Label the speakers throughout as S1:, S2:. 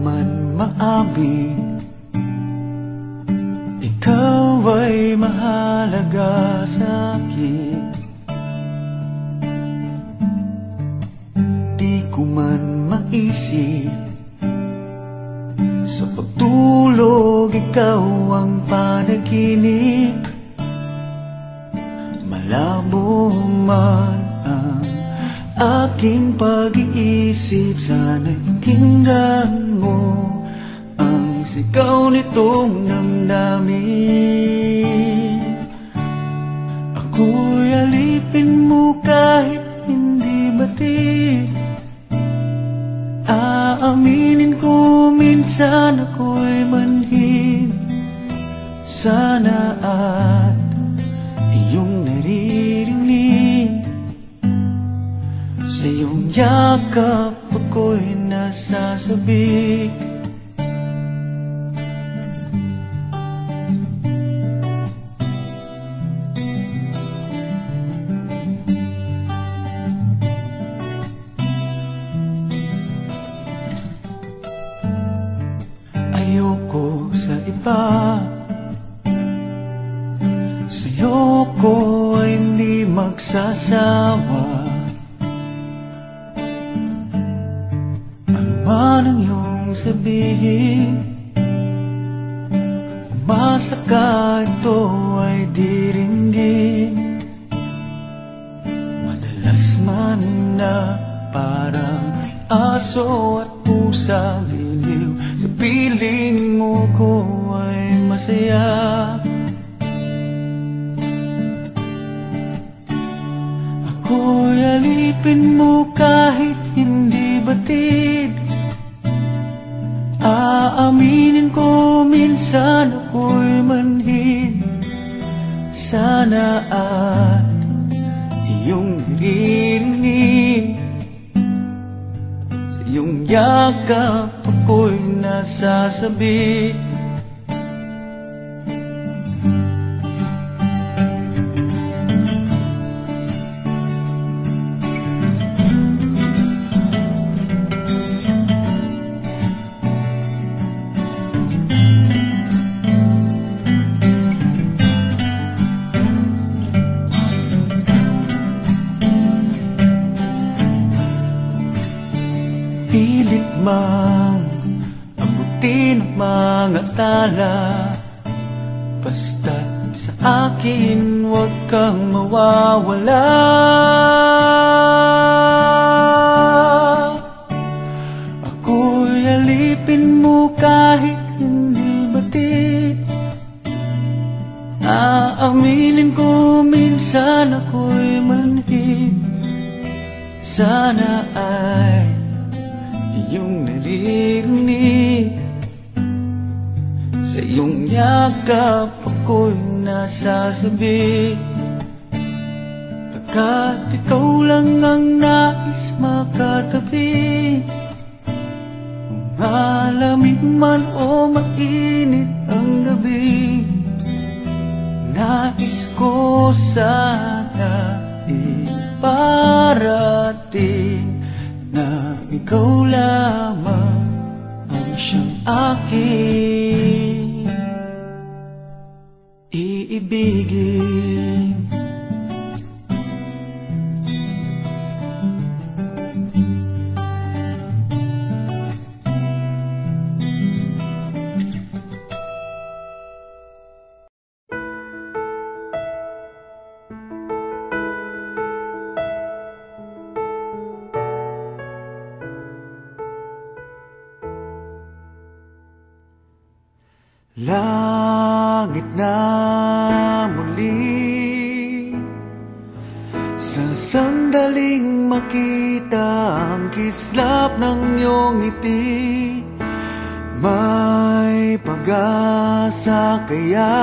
S1: man maamin, ikaw ay mahalaga sa'kin. Di ko man maisip, sa pagtulog ikaw ang panaginip. Malabo man ang aking pag-iisip, sana'y pakinggan mo ang sigaw nitong damdamin. Ako'y alipin mo kahit hindi batid. Aaminin ko minsan ako'y manhid. Sana at iyong naririnig, sa iyong yakap ako'y nasasabik. Ayoko sa iba, sa'yo ko ay hindi magsasawa. Ano man ang iyong sabihin, umasa ka ito ay diringgin. Madalas man na parang aso at pusa, giliw sa piling mo ko ay masaya. Ako'y alipin mo kahit hindi batid. Aaminin ko minsan ako'y manhid. Sana at iyong naririnig, sa iyong yakap ako'y nasasabik. Pilit mang abutin ang mga tala, basta't sa akin huwag kang mawawala. Ako'y alipin mo kahit hindi batid. Aaminin ko minsan ako'y manhid. Sana ay iyong naririnig, sa iyong yakap ako'y nasasabik. Pagkat ikaw lang ang nais makatabi, malamig man o mainit ang gabi, nais ko sana iparating na ikaw lamang ang siyang aking iibigin. Langit na muli, sa sandaling makita ang kislap ng iyong ngiti, may pag-asa kaya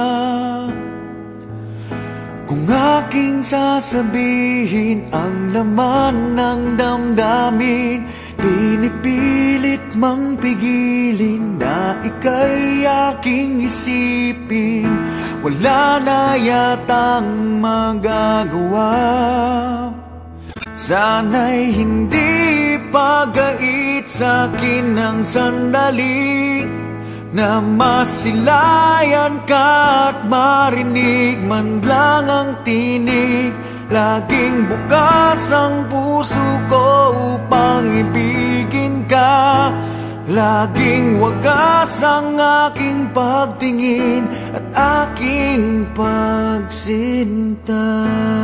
S1: kung aking sasabihin ang laman ng damdamin. Pinipilit mang pigilin na ika'y aking isipin, wala na yatang magagawa. Sana'y hindi pagait sa'kin ng sandali na masilayan ka at marinig man lang ang tinig. Laging bukas ang puso ko upang ibigin ka. Laging wagas ang aking pagtingin at aking pagsinta.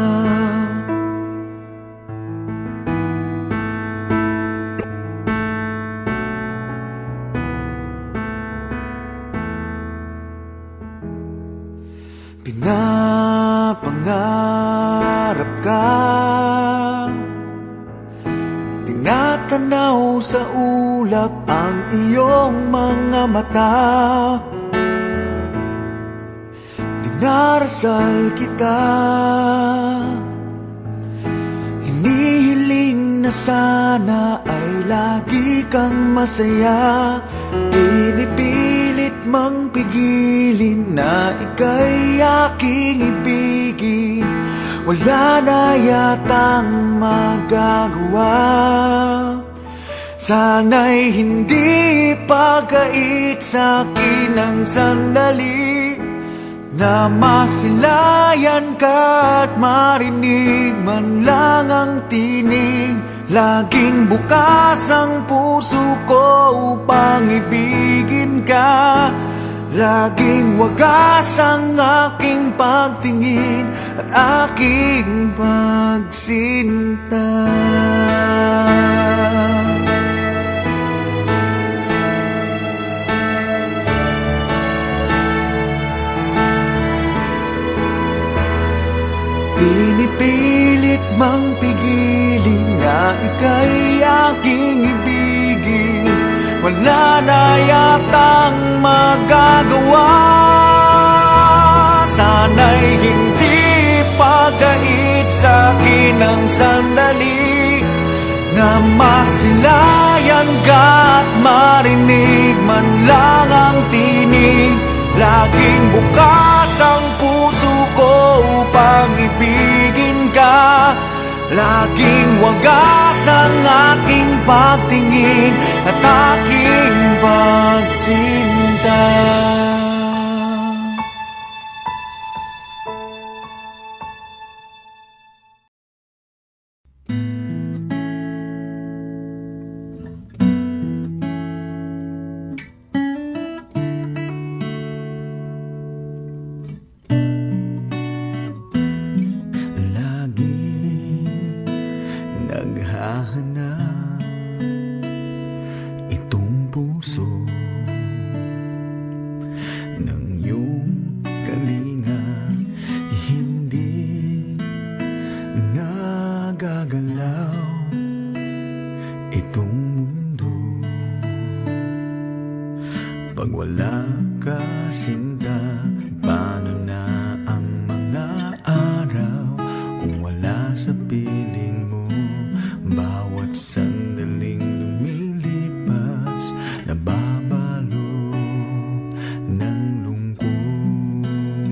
S1: Pinapangarap ka, tinatanaw sa ulap ang iyong mga mata. Dinarasal kita, hinihiling na sana ay lagi kang masaya. Pinipilit mang pigilin na ika'y aking ibigin. Wala na yatang magagawa. Sana'y hindi pagait sa'kin ang sandali na masilayan ka at marinig man lang ang tinig. Laging bukas ang puso ko upang ibigin ka. Laging wagas ang aking pagtingin at aking pagsinta. Pinipilit mang pigilin na ika'y aking ibigin. Wala na yatang magagawa. Sana'y hindi pagait sa'kin ang sandali na masilayan ka at marinig man lang ang tinig. Laging bukas ang puso ko upang ibigin ka. Laging wagas ang aking pagtingin at aking pagsinta.
S2: Naghahanap itong puso ng iyong kalinga, hindi nagagalaw itong mundo pag wala ka, sinta. Paano na ang mga araw kung wala sa piling mo? Bawat sandaling lumilipas, nababalot ng lungkot.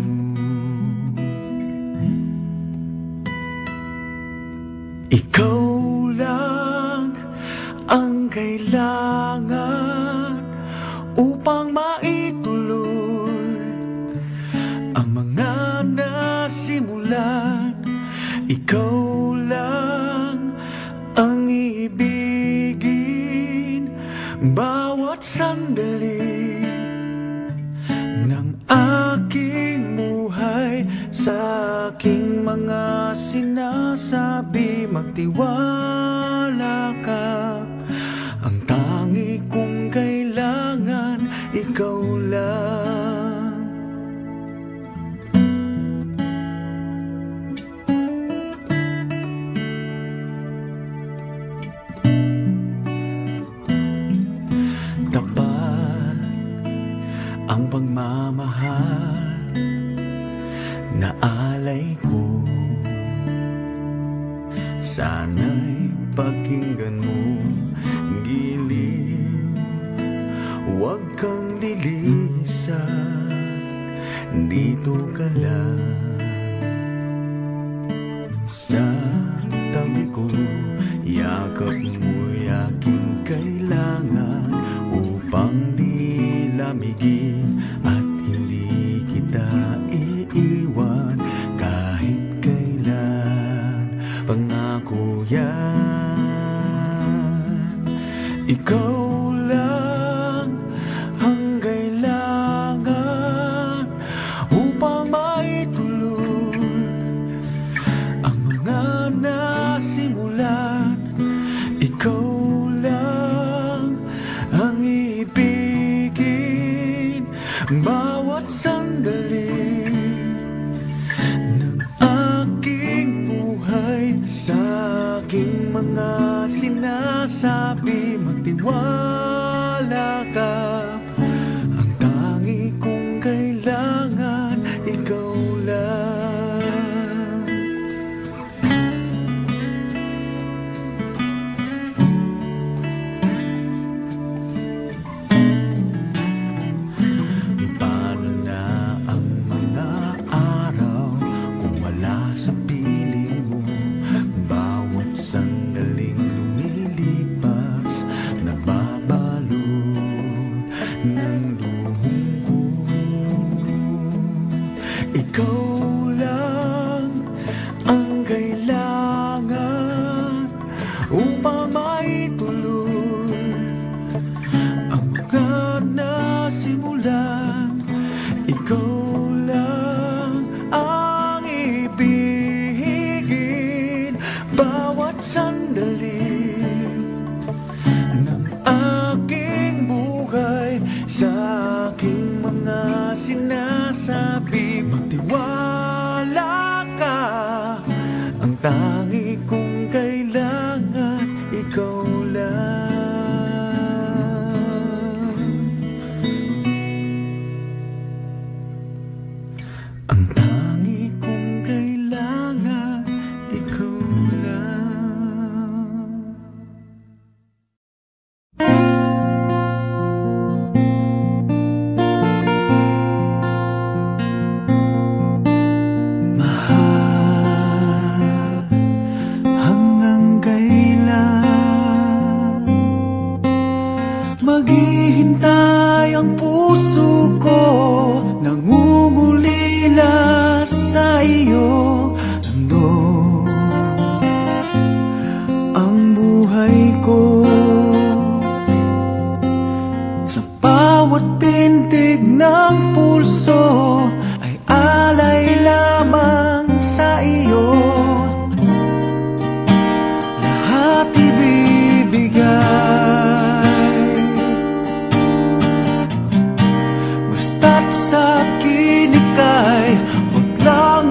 S2: Ikaw lang ang kailangan upang maituloy ang mga nasimulan. Ikaw lang ang ibigin bawat sandali ng aking buhay. Sa aking mga sinasabi, magtiwala ka. Ang tangi kong kailangan, ikaw lang. Tapat ang pagmamahal na alay ko. Sana'y pakinggan mo, giliw, huwag kang lilisan, dito ka lang sa tabi ko, yakap mo'y aking kailangan upang di lamigin at hindi kita iiwan kahit kailan. Pangako yan, ikaw lang ang kailangan upang maituloy ang mga nasimulan. Ikaw lang ang ibigin bawat sandali ng aking buhay. Sa aking mga sinasabi, magtiwala ka. Ang tangi kong kailangan, ikaw lang. Paano na ang mga araw kung wala sa piling mo? Bawat sandaling lumilipas, nababalot ng luhong ko. Ikaw lang ang kailangan upang maituloy ang mga nasimulan. Ikaw lang ang ibigin bawat sandali ng aking buhay. Sa aking mga sinasabi, magtiwala ka. Ang tangi kong kailangan, ikaw lang. Ang tangi kong kailangan, ikaw lang. Mahal, hanggang kailan maghihintay ang puso ko, nangungulila sa iyo. Ano ang buhay ko? Sa bawat pintig ng pulso ay alay lamang sa iyo. Lahat ibibigay, basta't sa akin ika'y huwag lang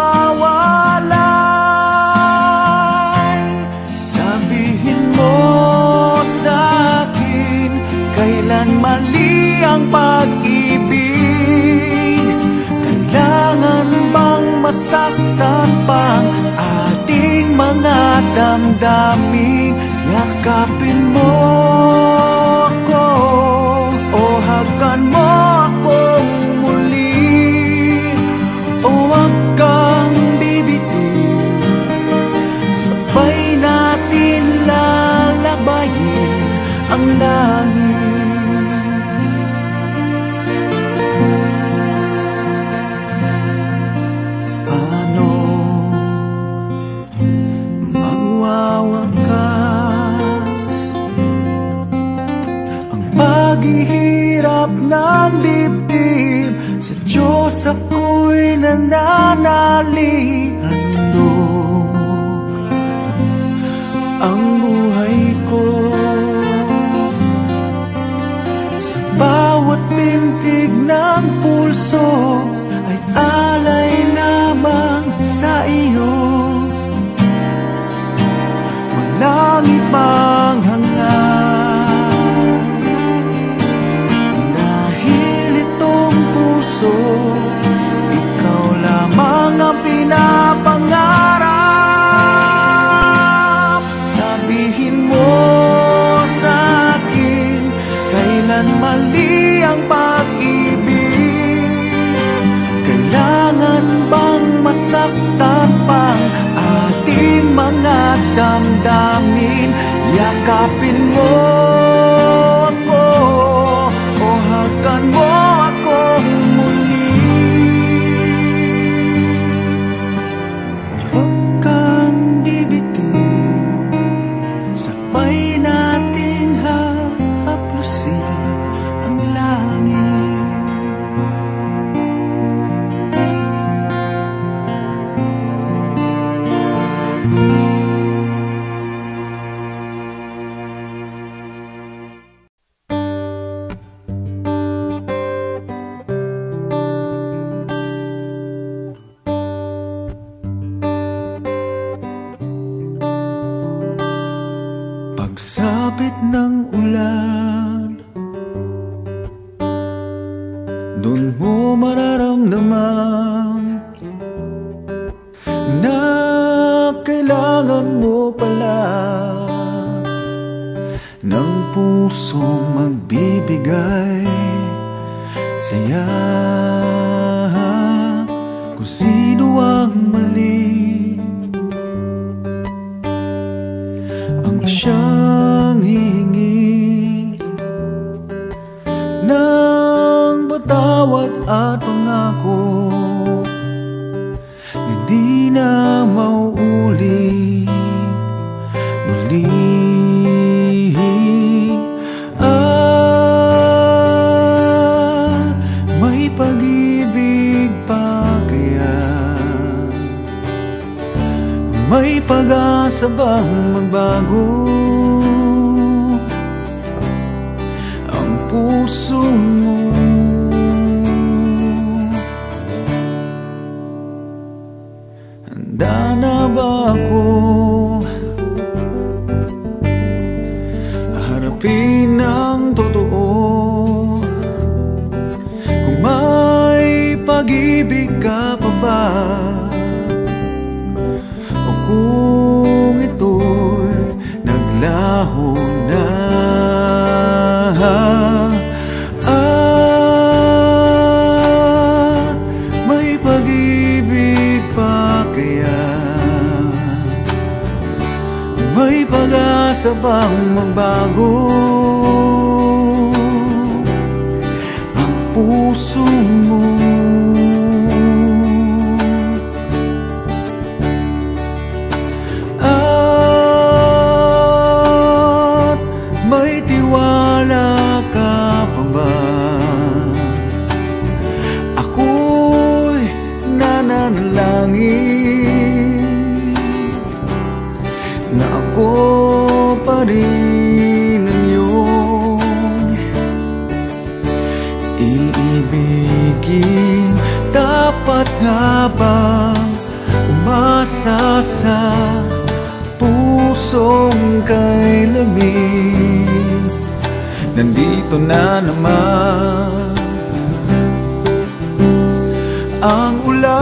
S2: mawawalay. Sabihin mo sa akin, kailan mali ang pag-ibig? Kailangan bang masaktan pang ating mga damdamin? Yakapin mo ako o hagan mo akong muli, o huwag kang bibitiw. Sabay natin lalabayin ang langit. Paano magwawakas ang paghihirap ng dibdib? Sa Diyos ako'y nananalig. Handog ang buhay ko, sa bawat pintig ng pulso ay alay lamang sa iyo. Walang ibang hangad, dahil itong puso, ikaw lamang ang pinapangarap. Sabihin mo sa akin, kailan mali ang pag-ibig? Kailangan bang masaktan pang ating mga Yakapin mo ako o hakan mo akong muli. Huwag kang bibitin, sabay natin haplusin ang langit. Pagsapit ng ulan, dun mo mararamdaman na kailangan mo pala ng pusong magbibigay saya. Kung sino ang mali, ang siyang hihingi ng patawad at pangako, hindi na mauulit muli. At may pag-ibig pa kaya? May pag-asa bang magbago ang puso mo? Handa na ba ako harapin ang totoo? Kung may pag-ibig ka pa ba, o kung ito'y naglaho na? At may pag-ibig pa kaya? May pag-asa bang magbago ang puso mo? At may tiwala ka pa ba? Ako'y nananalangin na ako pa rin ang iyong iibigin. Dapat nga bang umasa sa pusong kay lamig? Nandito na naman ang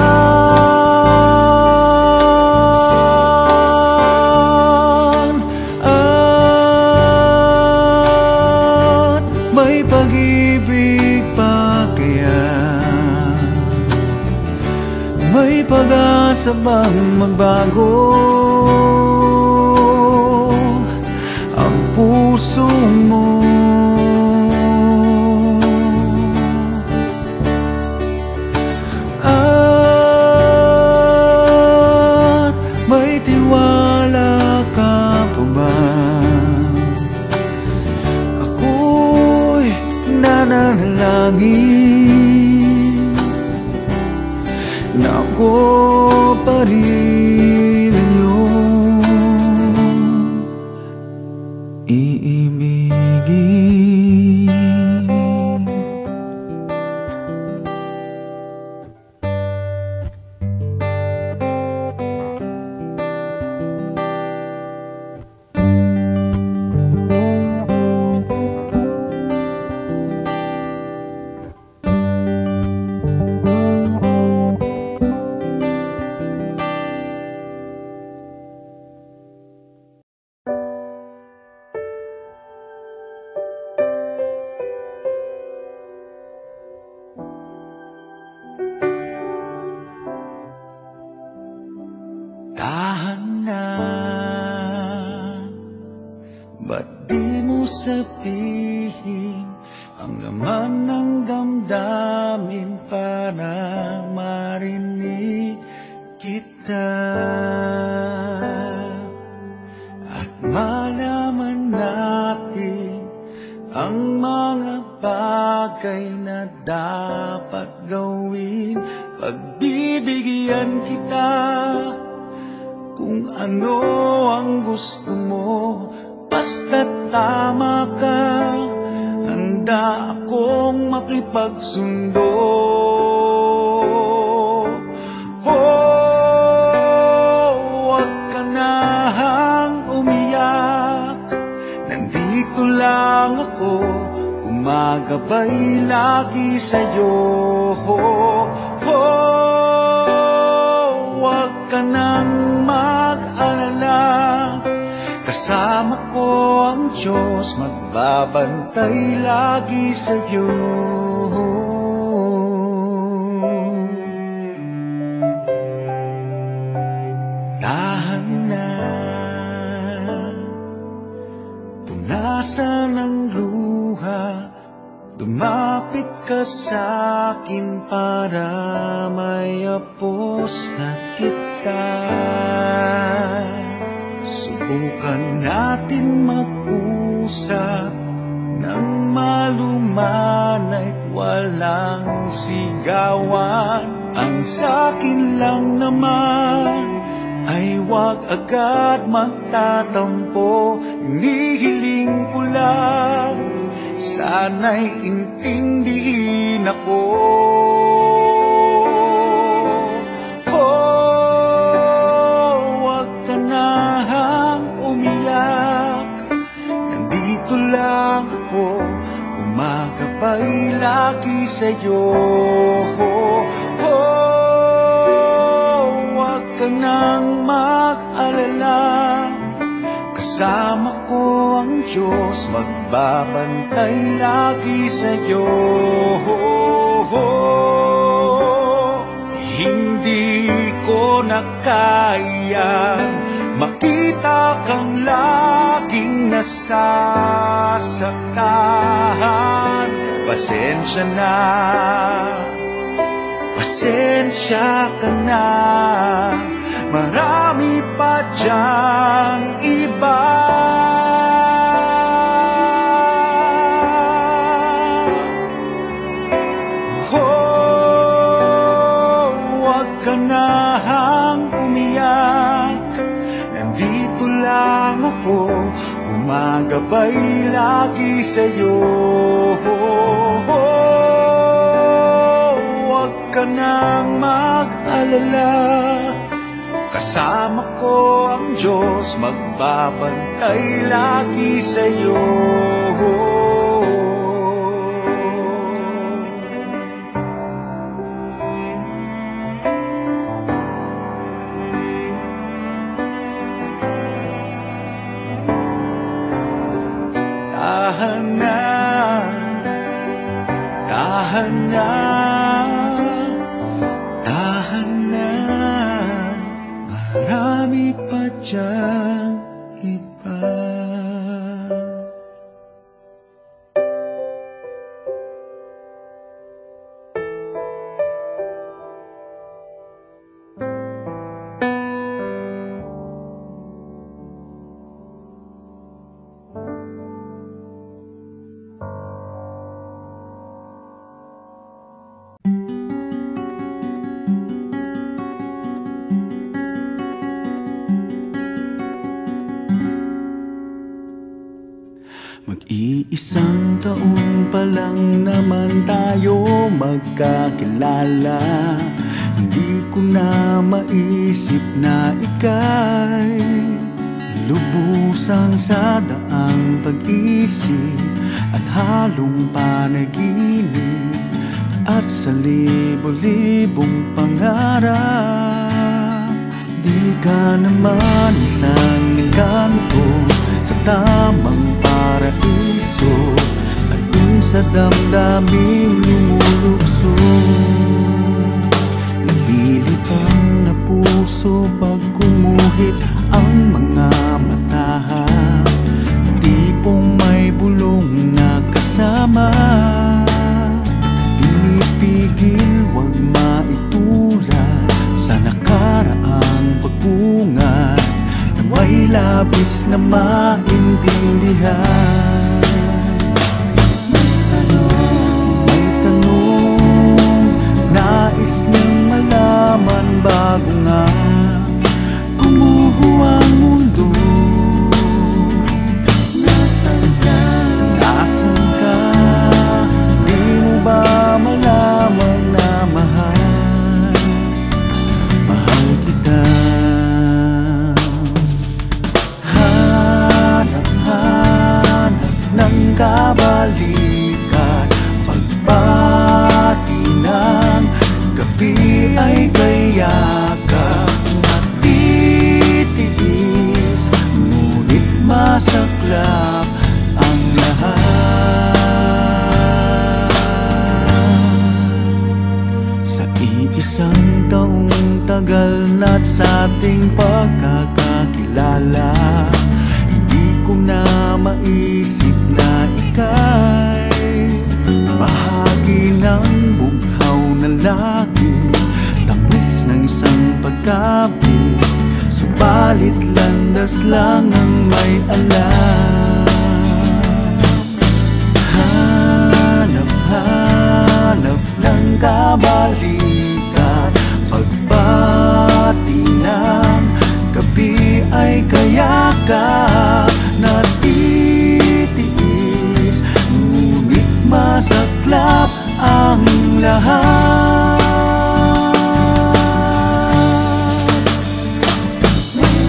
S2: ulan, at may pag-ibig pa kaya? May pag-asa bang magbago ang puso mo? At may tiwala ka pa ba? Ako'y nananalangin na ako pa rin ang iyong iibigin.
S1: ang laman ng damdamin para marinig kita at malaman natin ang mga bagay na dapat gawin. Pagbibigyan kita kung ano ang gusto mo, basta't tama ka, handa akong makipagsundo. Oh, huwag ka nang umiyak, nandito lang ako, gumagabay lagi sa'yo. Huwag ka nang mag-alala, kasama ko ang Diyos, magbabantay lagi sa'yo. Dahan na, punasan ang luha, lumapit ka sa'kin para mayapos na kita. Subukan natin mag-usap nang malumanay't walang sigawan. Ang sa'kin lang naman ay huwag agad magtatampo. Hinihiling ko lang, sana'y intindihin ako. Oh, huwag ka nang umiyak, nandito lang ako, gumagabay lagi sa'yo. Oh, huwag ka nang mag-alala, kasama ko ang Diyos, magbabantay lagi sa'yo. Hindi ko na kayang makita kang laging nasasaktan. Pasensya na, pasensya ka na, marami pa diyang iba. Oh, huwag ka nang umiyak, nandito lang ako, gumagabay lagi sa'yo. Huwag ka nang mag-alala, kasama ko ang Diyos, magbabantay lagi sa'yo. Dahan na, dahan na, dahan na, marami pa diyang iba. Mag-iisang taon pa lang naman tayo magkakilala. Hindi ko na maisip na ika'y lubusang sa daang pag-isip at halong panaginip at sa libo-libong pangarap. Di ka naman isang engkanto sa tamang paraiso at dun sa damdaming lumulukso. Nalilibang na puso pag gumuhit ang mga mata, tipong may bulong na kasama. labis na maintindihan. May tanong, nais niyang malaman bago nga gumuho ang mundo. Nasaan ka? Nasaan ka? Di mo ba malaman na mahal? Mahal kita. Hanap-hanap ng kabalikan, pagbati ng gabi ay kayakap. Natitiis, ngunit masaklap ang lahat. Sa iisang taong tagal na't sa ating pagkakakilala, hindi ko na maisip na ika'y bahagi ng bughaw na lagi, tamis ng isang pagkabig. Subalit landas lang ang may alam. Hanap-hanap ng kabalikan, pagbati ng gabi ay kayakap. Natitiis, ngunit masaklap ang lahat. May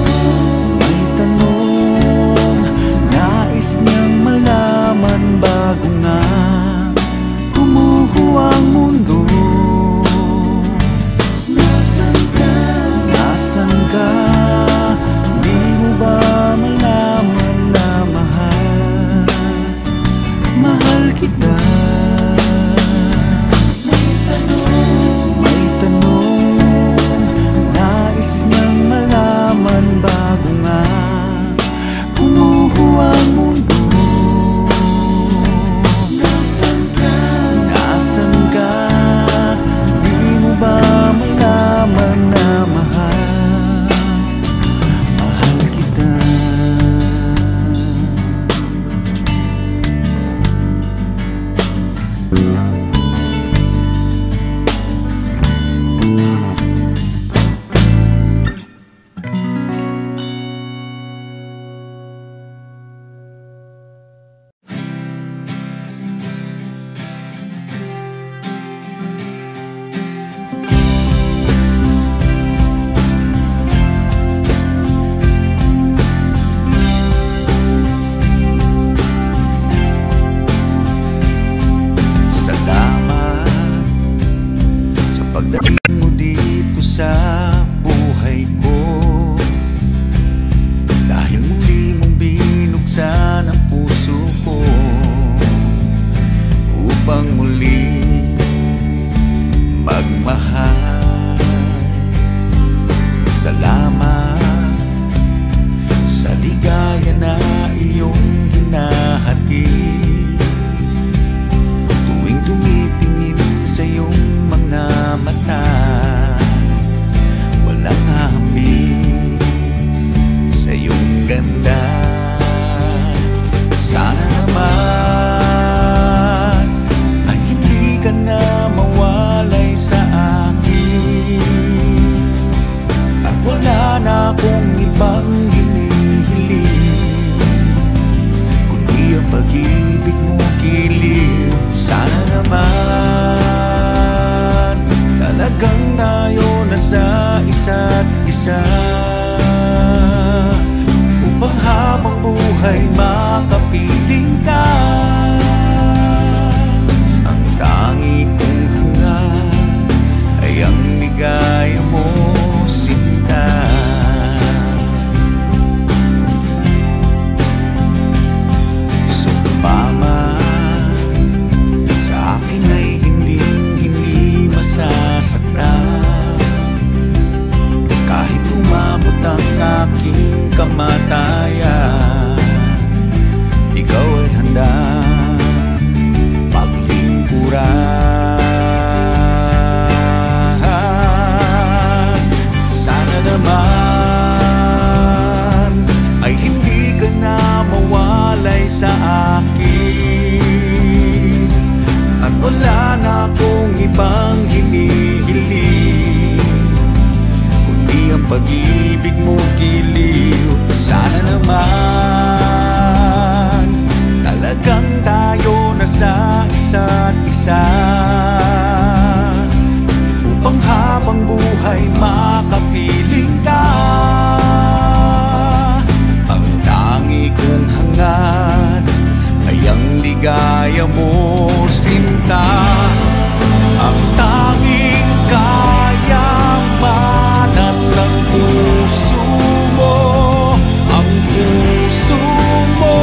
S1: tanong, nais niyang malaman bago nga gumuho ang mundo. Nasaan ka? Nasaan ka? Di mo ba malaman na mahal? Mahal kita. May tanong, nais niyang malaman bago nga gumuho ang mundo. Nasaan ka? Nasaan ka? Di mo ba malaman na mahal? Mahal kita. Salamat sa pagdating mo dito sa buhay ko, dahil muli mong binuksan ang puso ko upang muli magmahal. Salamat sa ligaya na iyong hinahatid tuwing tumitingin sa iyong mga mata. Walang hambing sa iyong ganda. Sana naman ay hindi
S2: wala na akong ibang hinihiling kundi ang pag-ibig mo giliw. Sana naman talagang tayo na sa isa't isa, upang habang buhay makapiling ka. Ang tangi kong hangad ay ang ligaya mo, sinta. Ang tanging kayamanan ng puso mo, ang puso mo.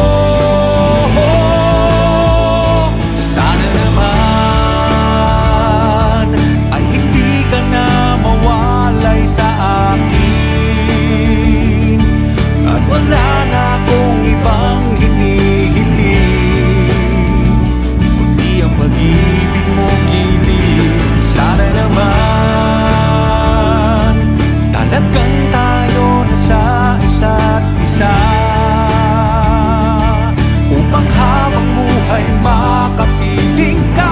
S2: Sana naman ay hindi ka na mawalay sa akin, at wala na akong ibang hinihiling kundi ang pag-ibig mo giliw. Sana naman talagang tayo na sa isa't isa, upang habang buhay makapiling ka.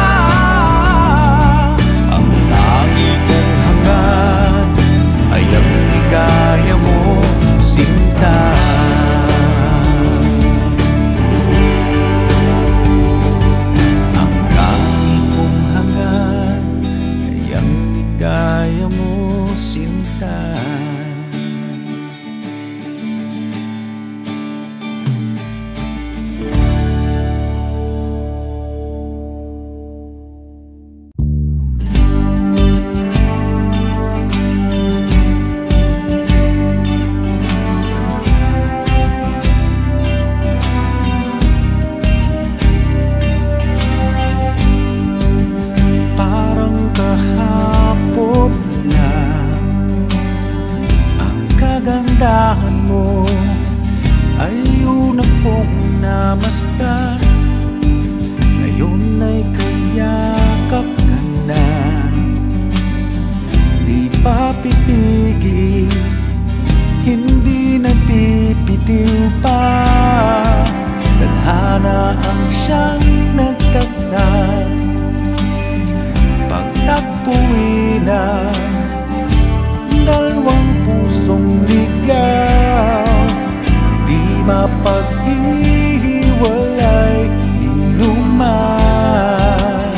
S2: Ang tangi kong hangad ay ang ligaya mo, sinta. Ang tangi kong hangad ay ang ligaya mo, sinta. Parang kahapon lang ang kagandahan mo, ay una pong namasdan. Ngayon ay kayakap ka na, di pa pipigil, hindi nagpipitiw pa. Tadhana ang siyang nagtagdag, pagtagpuin na dalawang pusong ligaw, di mapaghihiwalay ninuman,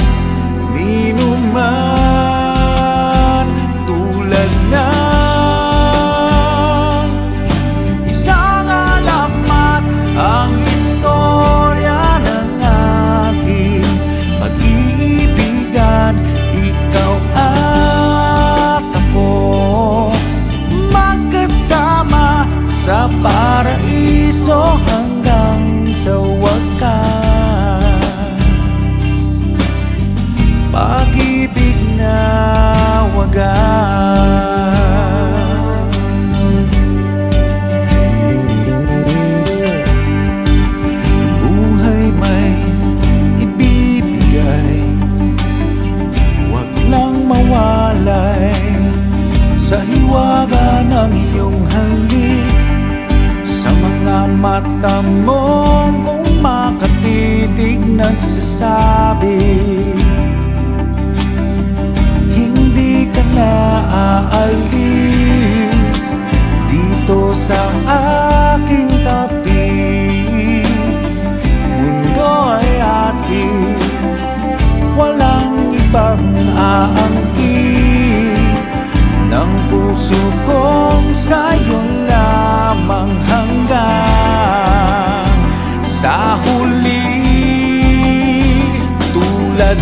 S2: ninuman. Tulad ng isang alamat ang istorya ng ating pag-iibigan. Ikaw at ako magkasama sa paraiso hanggang sa wakas. Pag-ibig na wagas. Buhay may ibibigay, wag lang mawalay sa hiwaga ng iyong halik. Sa mga mata mo kung makatitig nagsasabi, hindi ka na aalis dito sa aking tabi. Mundo ay atin, walang ibang aangkin. Ng puso kong sa'yo lamang hanggang sa huli. Tulad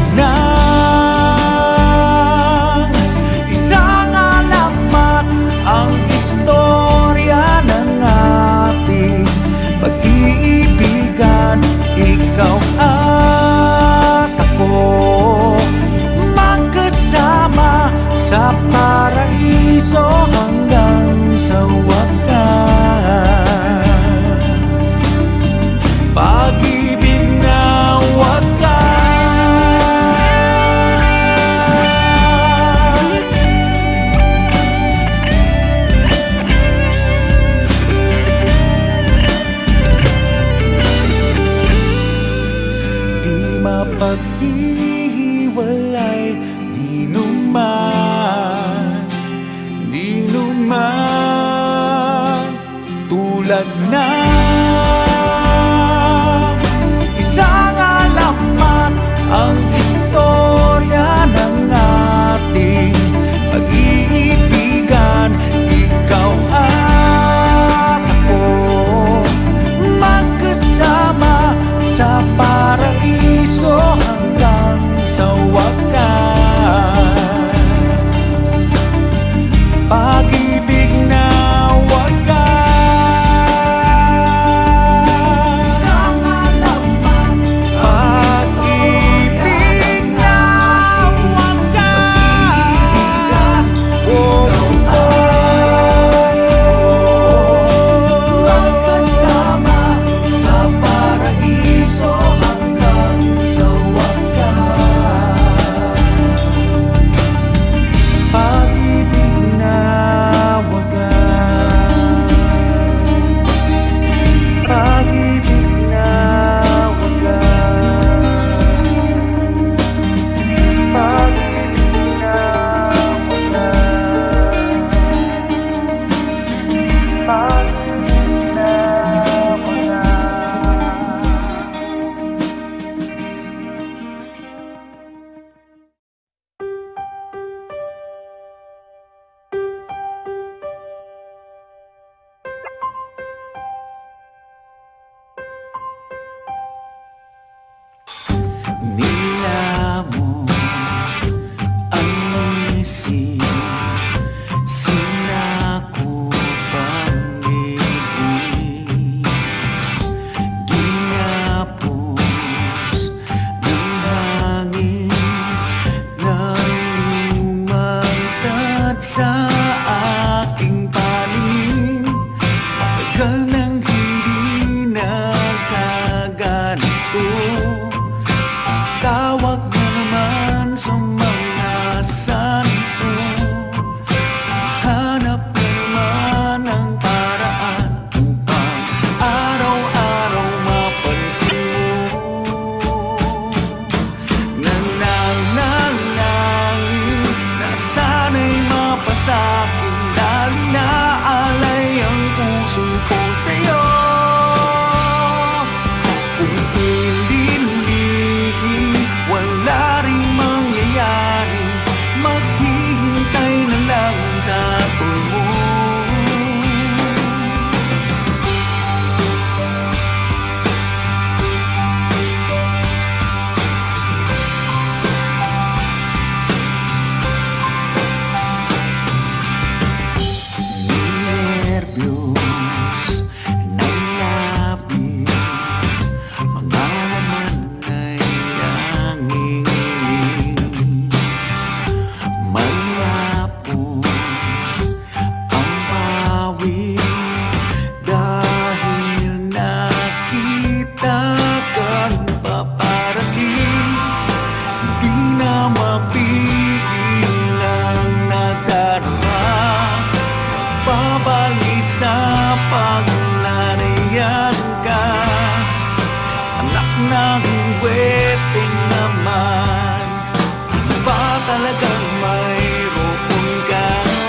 S2: ng isang alamat ang istorya ng ating pag-iibigan. Ikaw at ako magkasama sa paraiso hanggang sa wakas. Pag-ibig na wakas. mapaghihiwalay. Di numan tulad na isang alamat ang istorya ng ating pag-iibigan. Ikaw at ako magkasama sa paraiso hanggang sa wakas. Pag-ibig na wagas, isang alamat. Pag-ibig na wagas, magkasama sa paraiso hanggang sa wakas. Pag-ibig na wagas, pag-ibig na wagas, pag-ibig na wagas, pag-ibig na Nilamo ang isip, sinakupang ibig, ginapos ng hangin na lumantad sa aking paningin. Matagal nang hindi nagkaganito. Tawag na naman sa mga santo, hanap na naman ang paraan upang araw-araw mapansin mo. Nananalangin na sana'y mapasakin, dahil naalay ang puso ko sa'yo. Kung ililihim, wala ring mangyayari, maghihintay na lang sa tumo. Nervyos ng labis, mga laman ay nanginginig. Malabo ang pawis dahil nakita kang paparating. Di na mapigil ang nadarama, pabalisa pag nariyan ka. Anak ng weteng naman, ano ba talagang mayroon ka?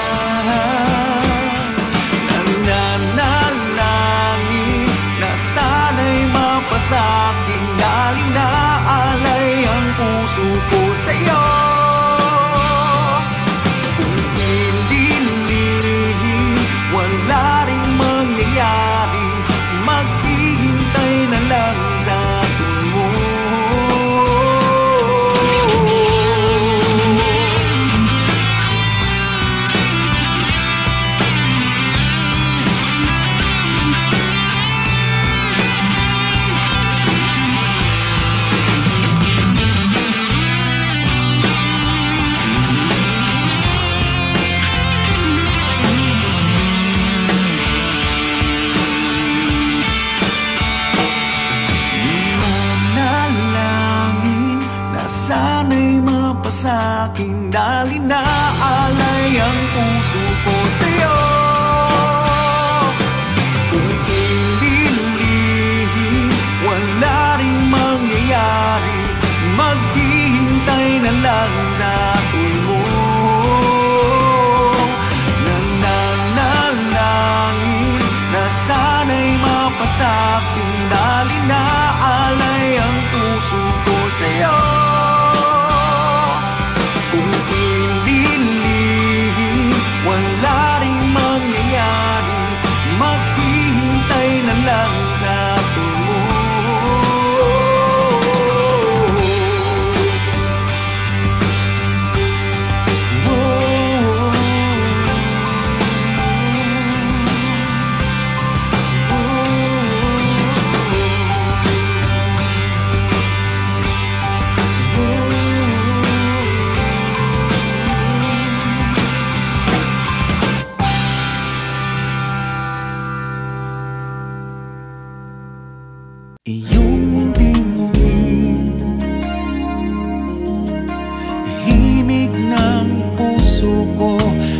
S2: Nananalangin na sana'y mapasakin, dahil naalay ang puso ko sa'yo. Kung ililihim, wala ring mangyayari, maghihintay na lang sa tumo. Sana'y mapasakin, dahil naalay ang puso ko sa'yo. Kung ililihim, wala ring mangyayari,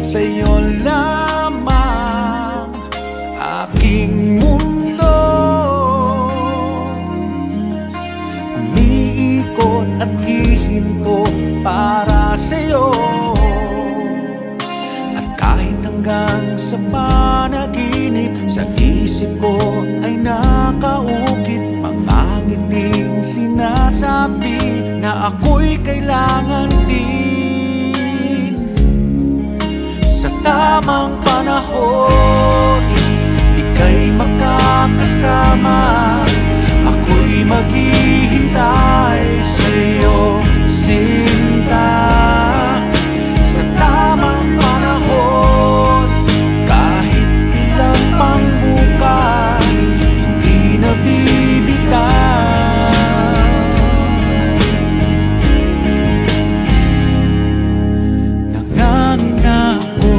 S2: sa'yo lamang aking mundo. Umiikot at hihinto para sa'yo, at kahit hanggang sa panaginip, sa isip ko ay nakaukit mga ngiting sinasabi na ako'y kailangan din. Sa tamang panahon, ika'y makakasama, ako'y maghihintay sa'yo, sinta. Sa tamang panahon, kahit ilang pang bukas, hindi na bibitaw. Nangangako,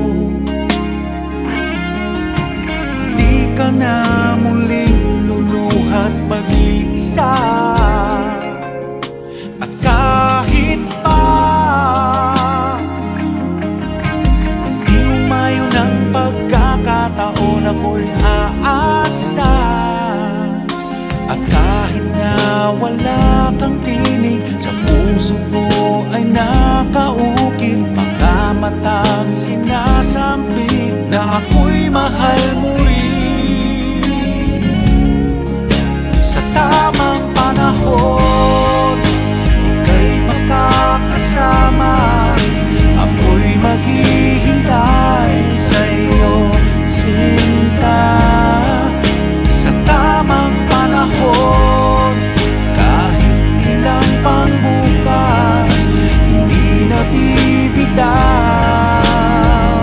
S2: hindi ka na muling luluhat mag-iisa. At kahit pa hindi umayo ng pagkakataon, ako'y aasa. At kahit na wala kang tinig, sa puso ko ay nakaukit mga matang sinasambit na ako'y mahal mo rin. Sa tamang panahon, ika'y makakasama, ako'y maghihintay sa'yo, sinta. Sa tamang panahon, kahit ilang pang bukas, hindi na bibitaw.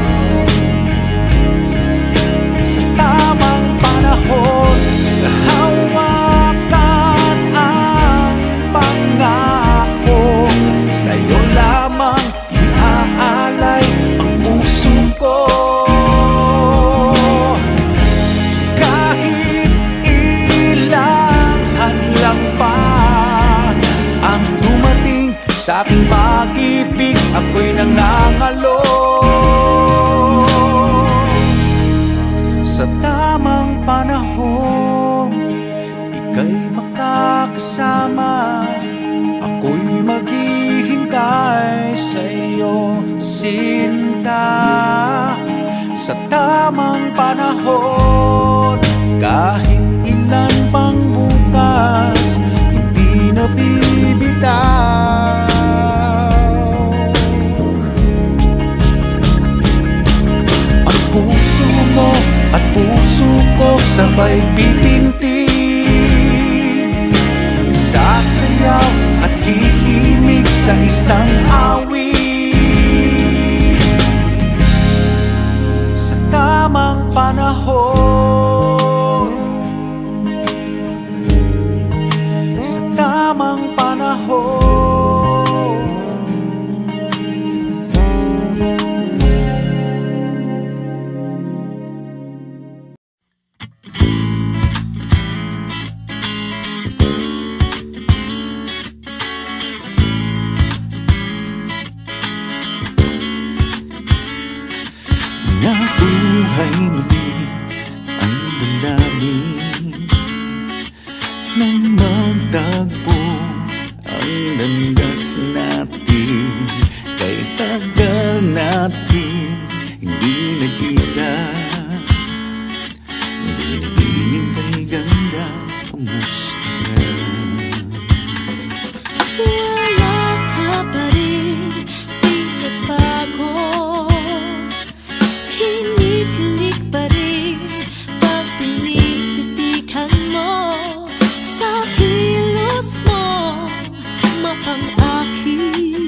S2: Sa tamang panahon, hawakan ang pangako, sa'yo lamang iaalay ang puso ko. Kahit ilang hadlang pa ang dumating sa ating pag-ibig, ako'y nangangalo. Sa tamang panahon, ika'y makakasama, ako'y maghihintay sa'yo, sinta. Sa tamang panahon, kahit ilan pang bukas, hindi na bibitaw. Ang puso mo at puso ko sabay pipintig, sasayaw at hihimig sa isang awit. Sa tamang panahon, sa tamang panahon. Nabuhay muli ang damdamin na magtagpo ang landas natin. Kay tagal natin hindi nagkita, binibining kay ganda, kamusta na?
S3: Wala ka pa rin, di nagbago. Kinikilig pa rin pag tinititikan mo. Sa kilos mo, mapang-akit.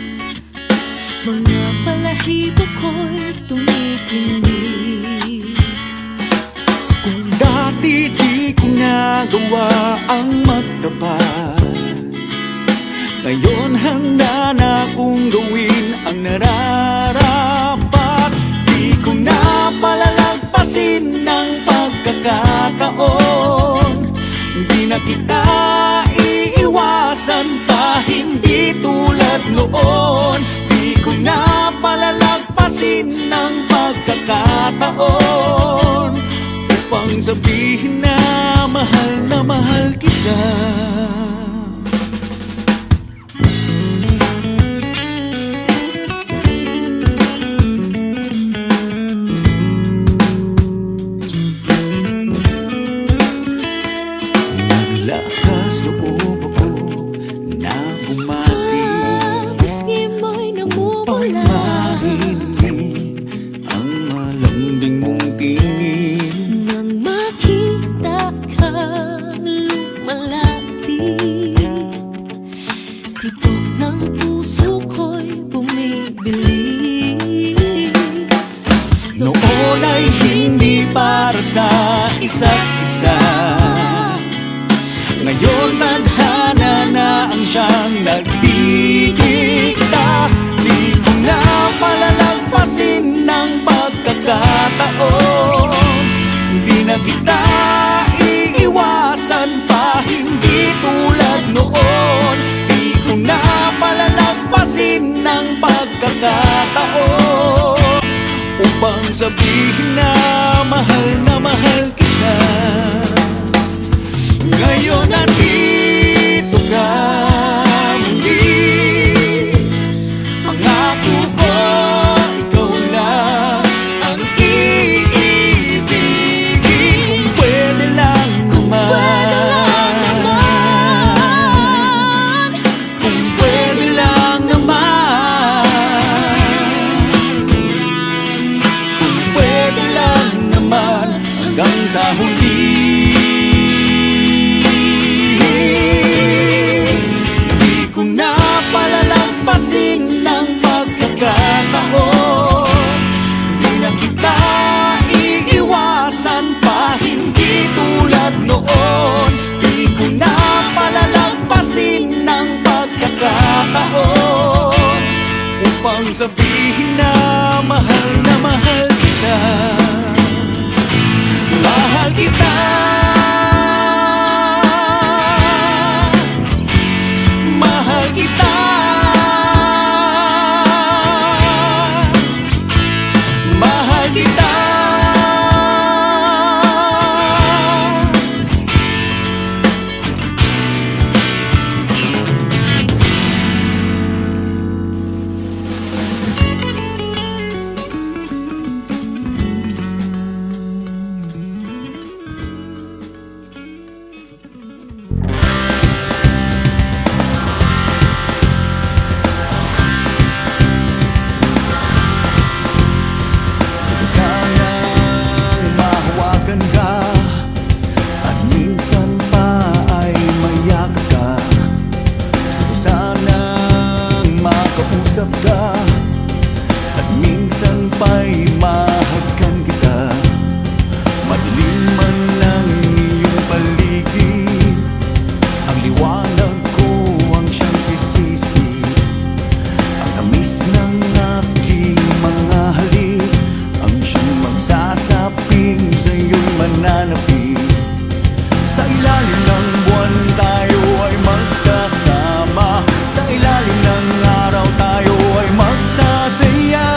S3: Mga balahibo ko'y tumitindig.
S2: Kung dati di ko nagawa ang magtapat, ngayon handa na kong gawin ang nararapat. Di ko na palalagpasin ng pagkakataon, di na kita iiwasan pa, hindi tulad noon. Di ko na palalagpasin lagpasin ng pagkakataon upang sabihin na mahal kita. Naglakas loob ako na bumati
S3: Pisngi mo'y
S2: upang
S3: namumula
S2: marinig ang malambing mong tinig.
S3: nang makita kang lumalapit. Tibok ng puso ko'y bumibilis.
S2: Noon ay hindi para sa isa't isa, ngayon tadhana na ang siyang nagdidikta. Di ko na palalagpasin ng pagkakataon, di na kita iiwasan pa, hindi tulad noon. Di ko na palalagpasin ng pagkakataon upang sabihin na mahal kita. Ngayon nandito ka muli, pangako ko ikaw lang ang iibigin. Kung pwede lang naman, kung pwede lang naman, kung pwede lang naman, hanggang sa huli. Palalagpasin ng pagkakataon, di na kita iiwasan pa, hindi tulad noon. Di ko na palalagpasin ng pagkakataon upang sabihin na mahal kita. Mahal kita. Mahal kita. Mahal kita. Sanang mahawakan ka at minsan pa ay mayakap ka. Sanang makausap ka at minsan pa'y mahagkan kita. Madilim man ang iyong paligid, ang liwanag ko ang siyang sisisi. Ang tamis ng aking mga halik ang siyang magsasaping sa'yo'y mananapig. Sa ilalim ng buwan tayo ay magsasama, sa ilalim ng araw tayo ay magsasaya.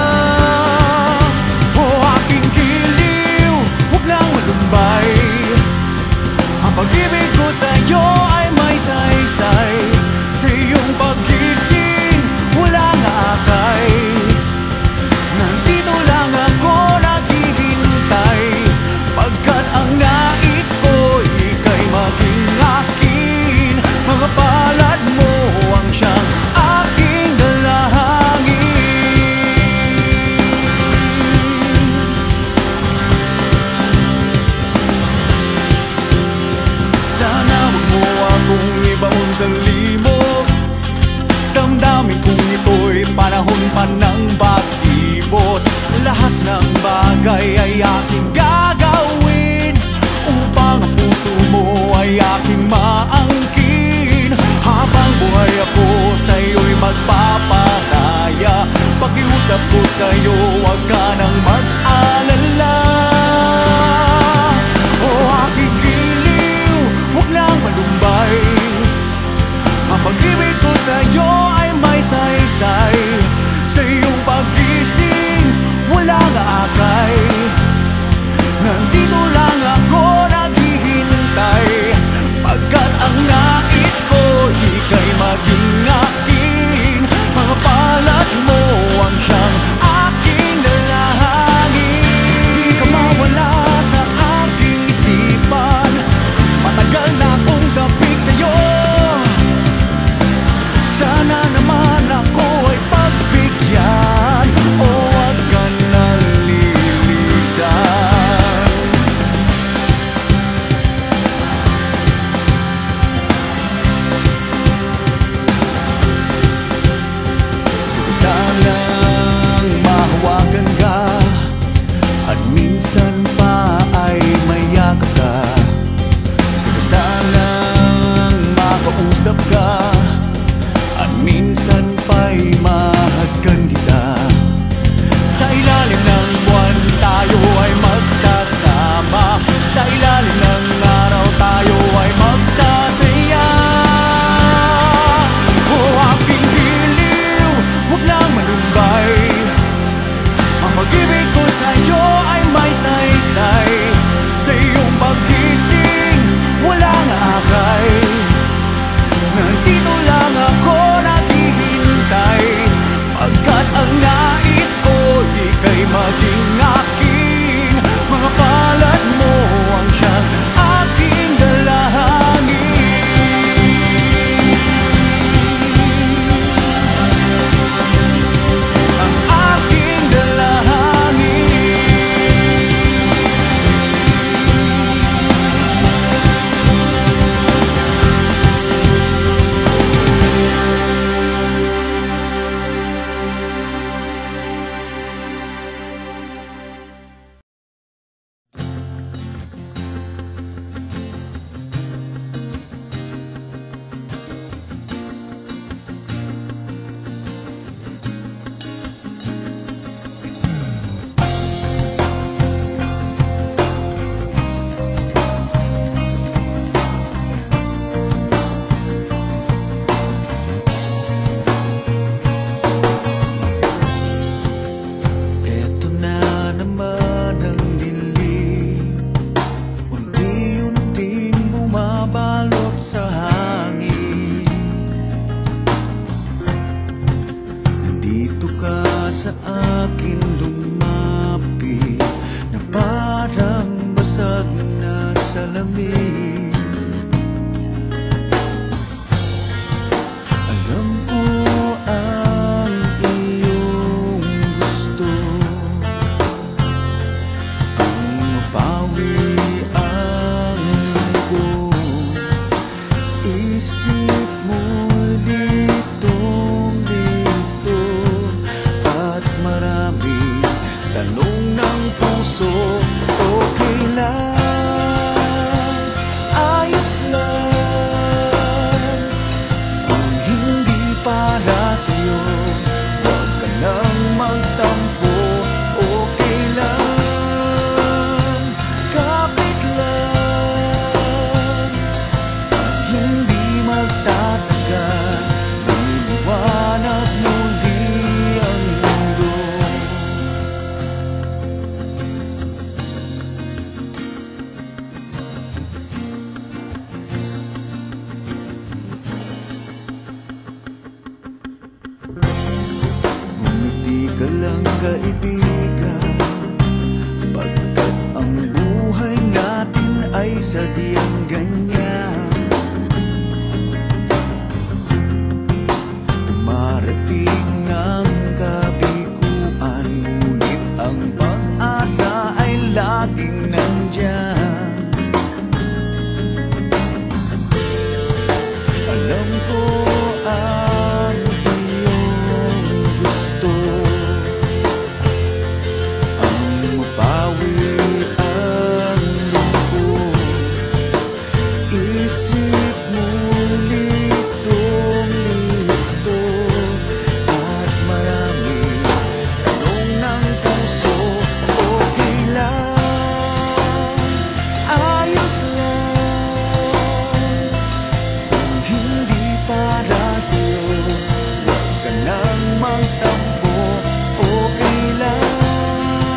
S2: O aking giliw, huwag nang malumbay, ang pag-ibig ko sa'yo ay may saysay. Sa iyong pagkising, walang akay, nandito lang ako naghihintay, pagkat ang nais ko ika'y maging akin. Mga palad mo ang siyang aking dalangin. Sana huwag mo akong ibaon sa limot, damdamin kong ito'y panahon pa ng pag-ibot. Lahat ng bagay ay aking gagawin upang ang puso mo ay aking maangkin. Habang buhay ako sa'yo'y magpaparaya, pakiusap ko sa'yo huwag ka nang mag-alala. O aking giliw, huwag nang malumbay, ang pag-ibig ko sa'yo ay may saysay. Sa iyong pag-isip walang akay. Nandito lang ako naghihintay, pagkat ang nais ko ika'y maging akin. Mga palad mo ang siyang aking dalangin. Di ka mawala sa aking isipan, matagal na akong sabik sa'yo. Sana naman ako ay pagbigyan, o wag ka nang lilisan. Sanang mahawakan ka, at minsan pa ay mayakap ka. Sanang makausap ka, at minsan pa'y mahagkan kita. Sa ilalim ng buwan tayo ay magsasama, sa ilalim ng araw tayo ay magsasaya. O aking giliw, huwag lang malumbay, ang pag-ibig ko sa'yo ay may saysay. Sa iyong pagkising, walang akay. Nandito lang ako naghihintay, pagkat ang nais ko ika'y maging akin. Mga palad mo ang siyang aking dalangin. Ang aking dalangin. Eto na naman ang dilim, unti-unting bumabalot sa hangin. Nandito ka sa akin lumapit, na parang basag na salamin. Alam ko ang iyong gusto, ang mapawi ang ko. Isip mo litong-lito, at marami tanong ng puso. Okay lang, ayos lang, kung hindi para sa'yo, huwag ka nang magtampo. Okay lang, kapit lang, at hindi magtatagal, liliwanag muli ang mundo. Ngumiti ka lang, kaibigan, pagkat ang buhay natin ay sadyang ganyan. Dumarating ang kabiguan, ngunit ang pag-asa ay laging nandyan. Alam ko ang iyong gusto, ang mapawi ang lungkot. Isip mo litong-lito, at marami tanong ng puso. Okay lang, ayos lang, kung hindi para sa'yo, huwag ka nang magtampo. Okay lang,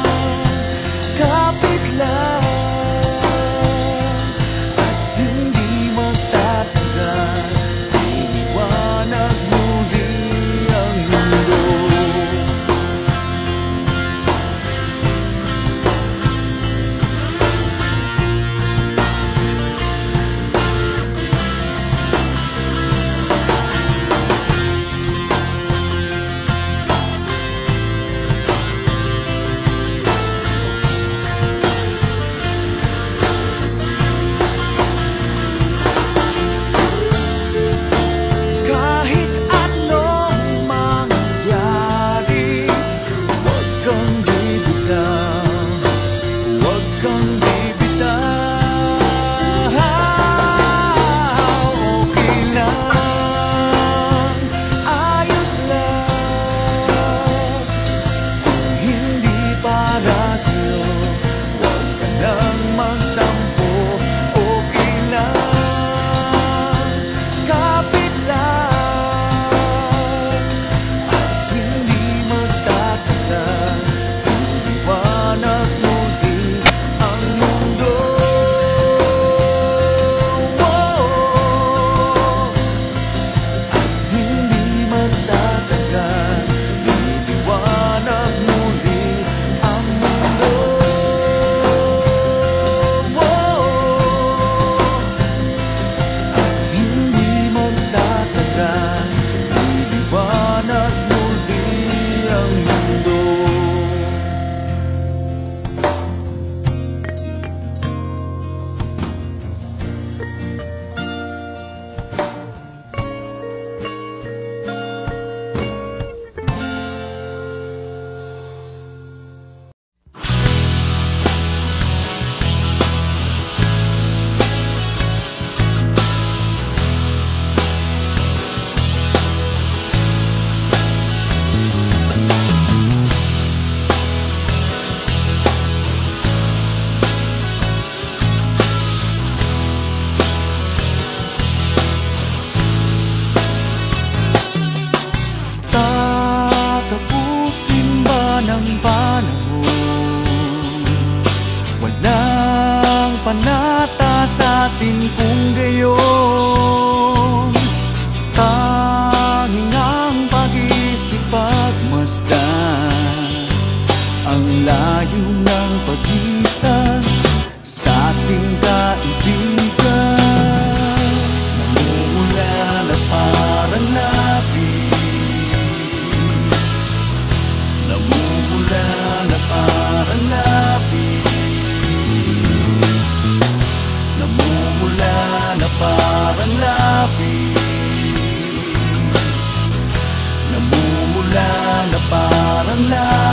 S1: parang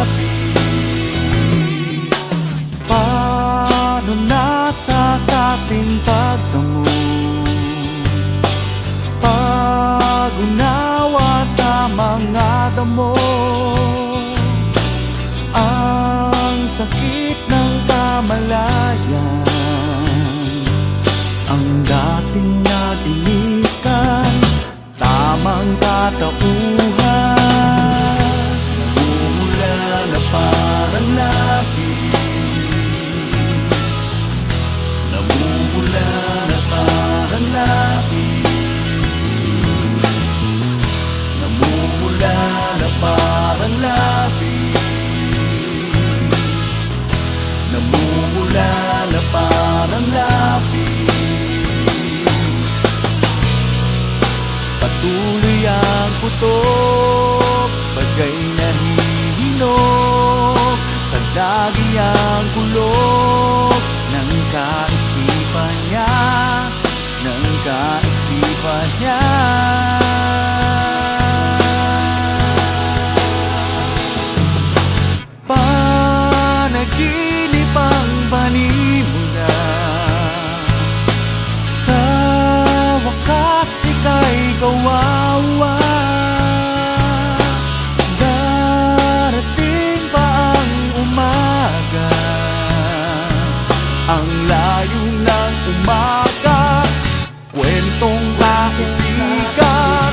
S1: lapis. Paano nasa sa ating pagtamo, pag-unawa sa mga damo, ang sakit ng kamalayan, ang dating natinikan, tamang katauhan, namumula na parang lapis, namumula na parang lapis, namumula na parang lapis, namumula na parang lapis. Patuloy ang putok, bagay nahihinog, tagdagi ang kulog ng kaisipan niya, ng kaisipan niya. Panaginip ang panimula, sa wakas ika'y kawawa. Darating pa ang umaga, ang layo ng umaga, kwentong kaibigan.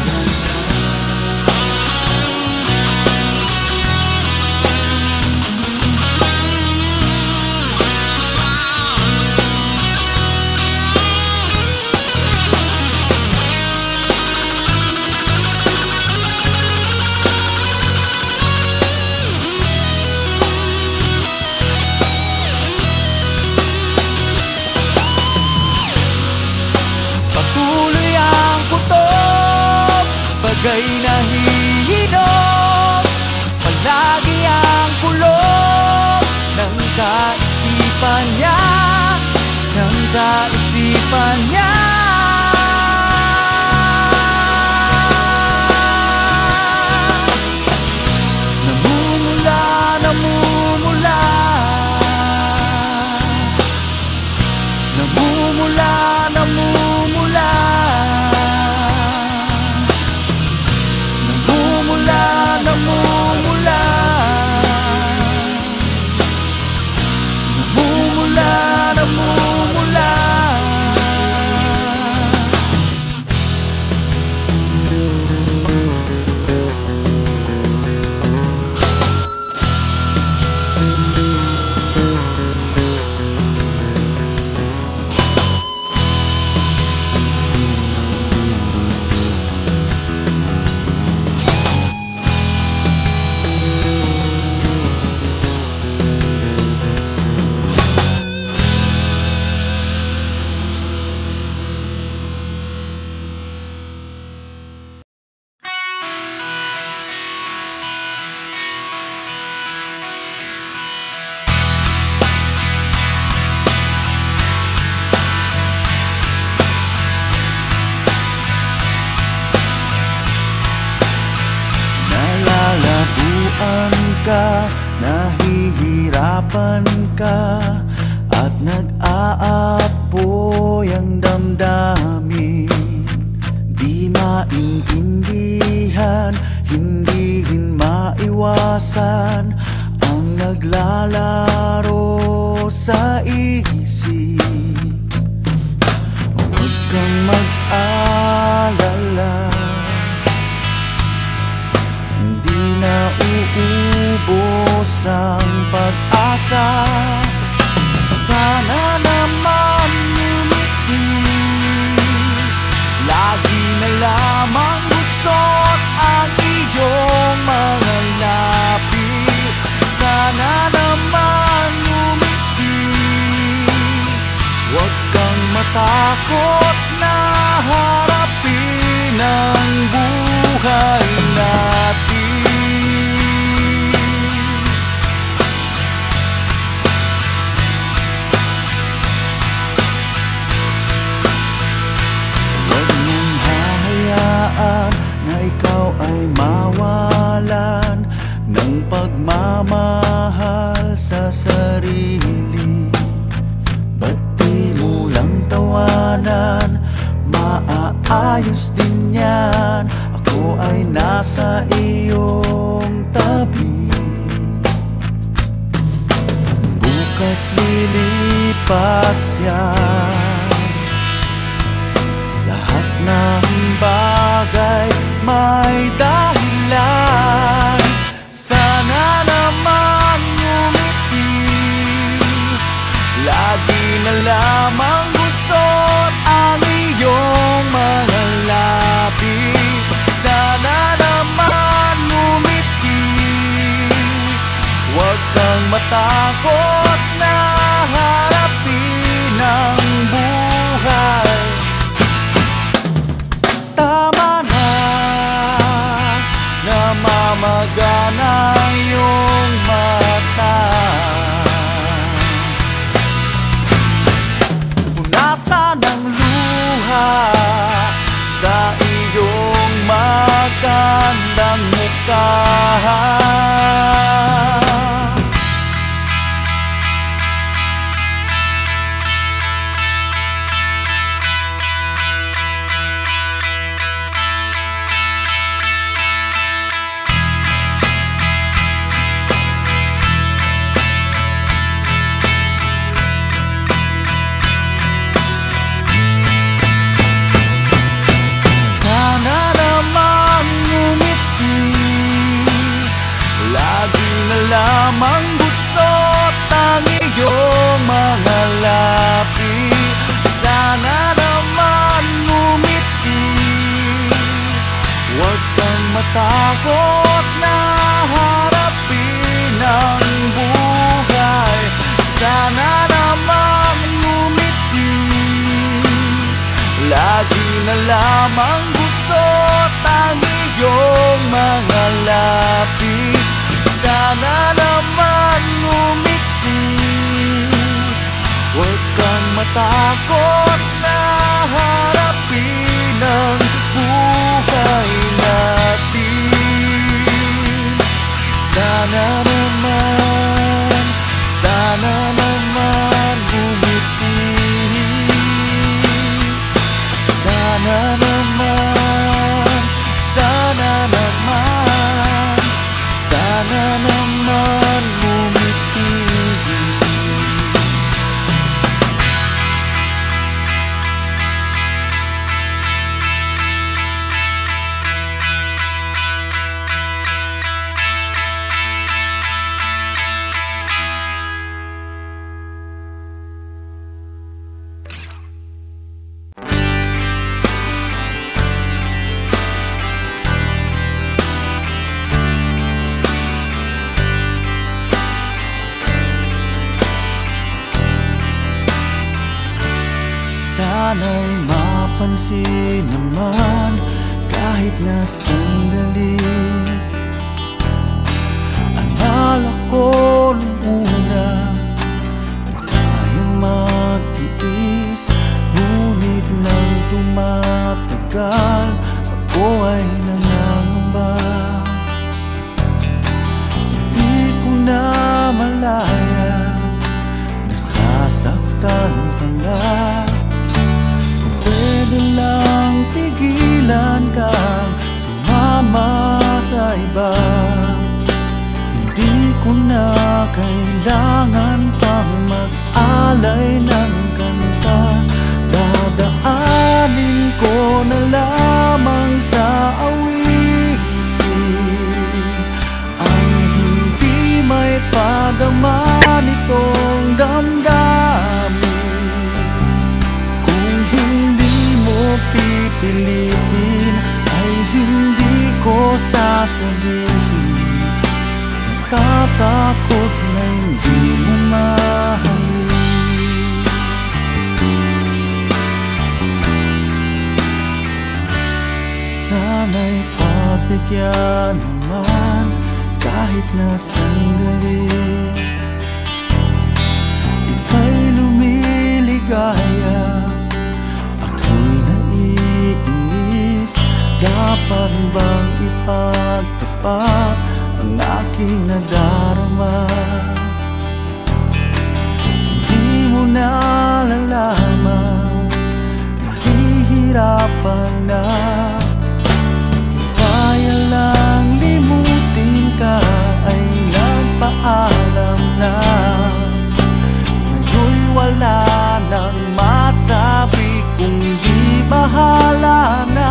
S1: Patuloy ang putok, bagay nahihinog, palagi ang kulog ng kaisipan niya, ng kaisipan niya. Namumula, namumula, namumula, namumula, namumula, namumula, namumula, namumula. Nalalabuan ka, nahihirapan ka, at nag-aapoy ang damdamin. Di maintindihan, hindi rin maiwasan ang naglalaro sa isip. Huwag kang mag-alala, di na uubos ang pag-asa. Sana naman ngumiti, lagi na lamang gusot ang iyong mga labi. Sana naman ngumiti, huwag kang matakot na harapin ang buhay natin. Huwag mong hahayaan na ikaw ay mawalan ng pag nagmamahal sa sarili? Ba't di mo lang tawanan? Maaayos din yan. Ako ay nasa iyong tabi. Bukas lilipas yan. Lahat ng bagay may dahilan. Sana naman ngumiti. Lagi na lamang gusot ang iyong mga labi. Sana naman ngumiti. Huwag kang matakot na harapin ang buhay. Tama na, namamagana iyong mata. Punasan ang luha sa iyong magandang mukha. Lamang gusot ang iyong mga labi. Sana naman ngumiti. Huwag kang matakot na harapin ang buhay. Sana naman ngumiti. Lagi na lamang gusot ang iyong mga labi. Sana naman ngumiti. Huwag kang matakot na harapin ang buhay natin. Sana naman ngumiti. Sana naman ngumiti. Sana'y mapansin naman kahit na sandali. Alala ko nung una na kayang magtiis. Ngunit nang tumatagal, ako ay nangangamba. Hindi ko na malaya, nasasaktan ka nga. Pwede lang pigilan kang sumama sa iba. Hindi ko na kailangan pang mag-alay ng kanta. Dadaanin ko na lamang sa awitin ang hindi may padama nitong damdamin. Pipilitin ay hindi ko sasabihin. Natatakot na hindi mo mahalin. Sana'y pagbigyan naman kahit na sandali. Ika'y lumiligaya, dapat bang ipagtapat ang aking aking nadarama. Hindi mo nalalaman, nahihirapan na. Kaya lang limutin ka ay nagpaalam na. Ngayon'y wala nang masabi kung di bahala na.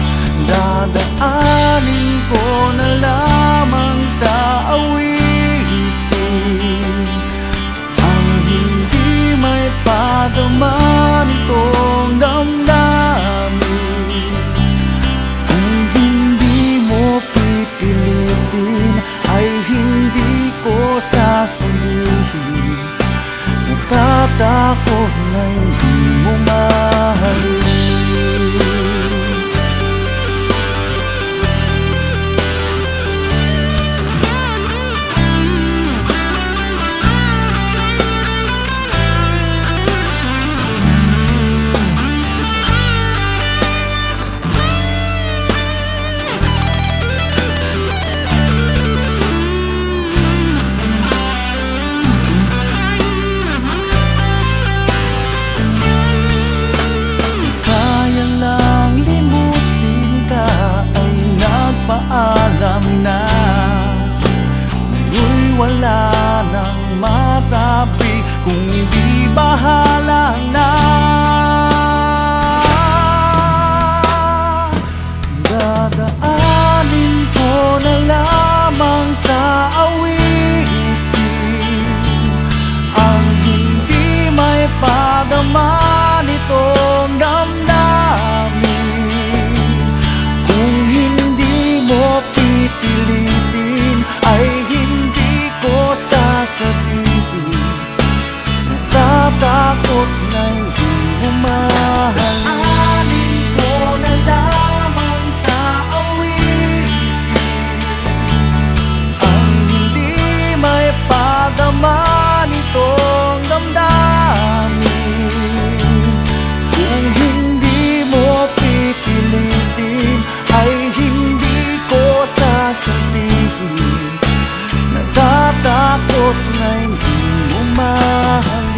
S1: Dadaanin ko na lamang sa awitin ang hindi may padama nitong damdamin. Kung hindi mo pipilitin ay hindi ko sasabihin. Natatakot na hindi mo mahalin. Paalam na, ngayon'y wala nang masabi kung di bahala na. Dadaanin ko na lamang sa awitin ang hindi may padama nitong damdamin. Kung hindi mo pipilitin ay hindi ko sasabihin. Natatakot na hindi mo mahalin. Ko na lamang sa awitin ang hindi may padama nitong damdamin. Kung hindi mo pipilitin ay hindi ko sasabihin. Natatakot na hindi mo mahalin.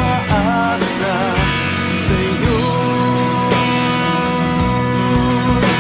S1: Sa'yo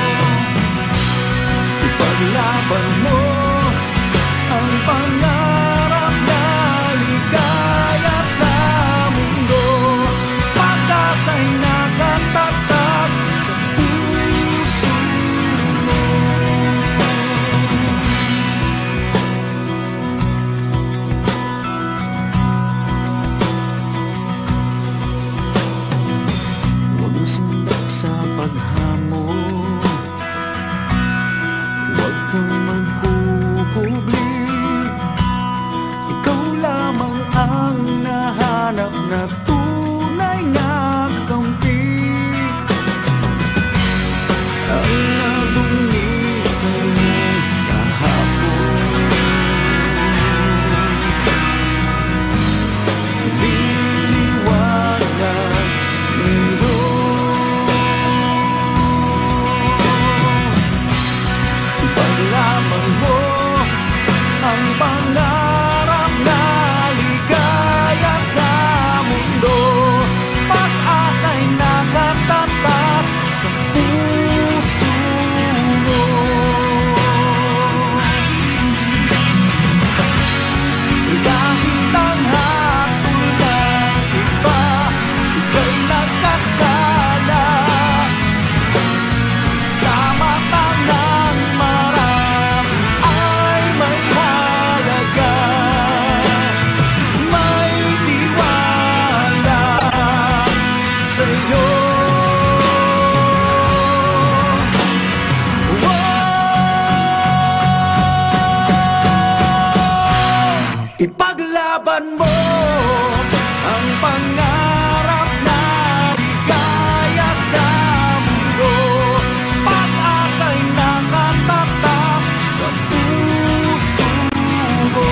S2: Ipaglaban mo ang pangarap na ligaya sa mundo. Pag-asa'y nakatatak sa puso mo.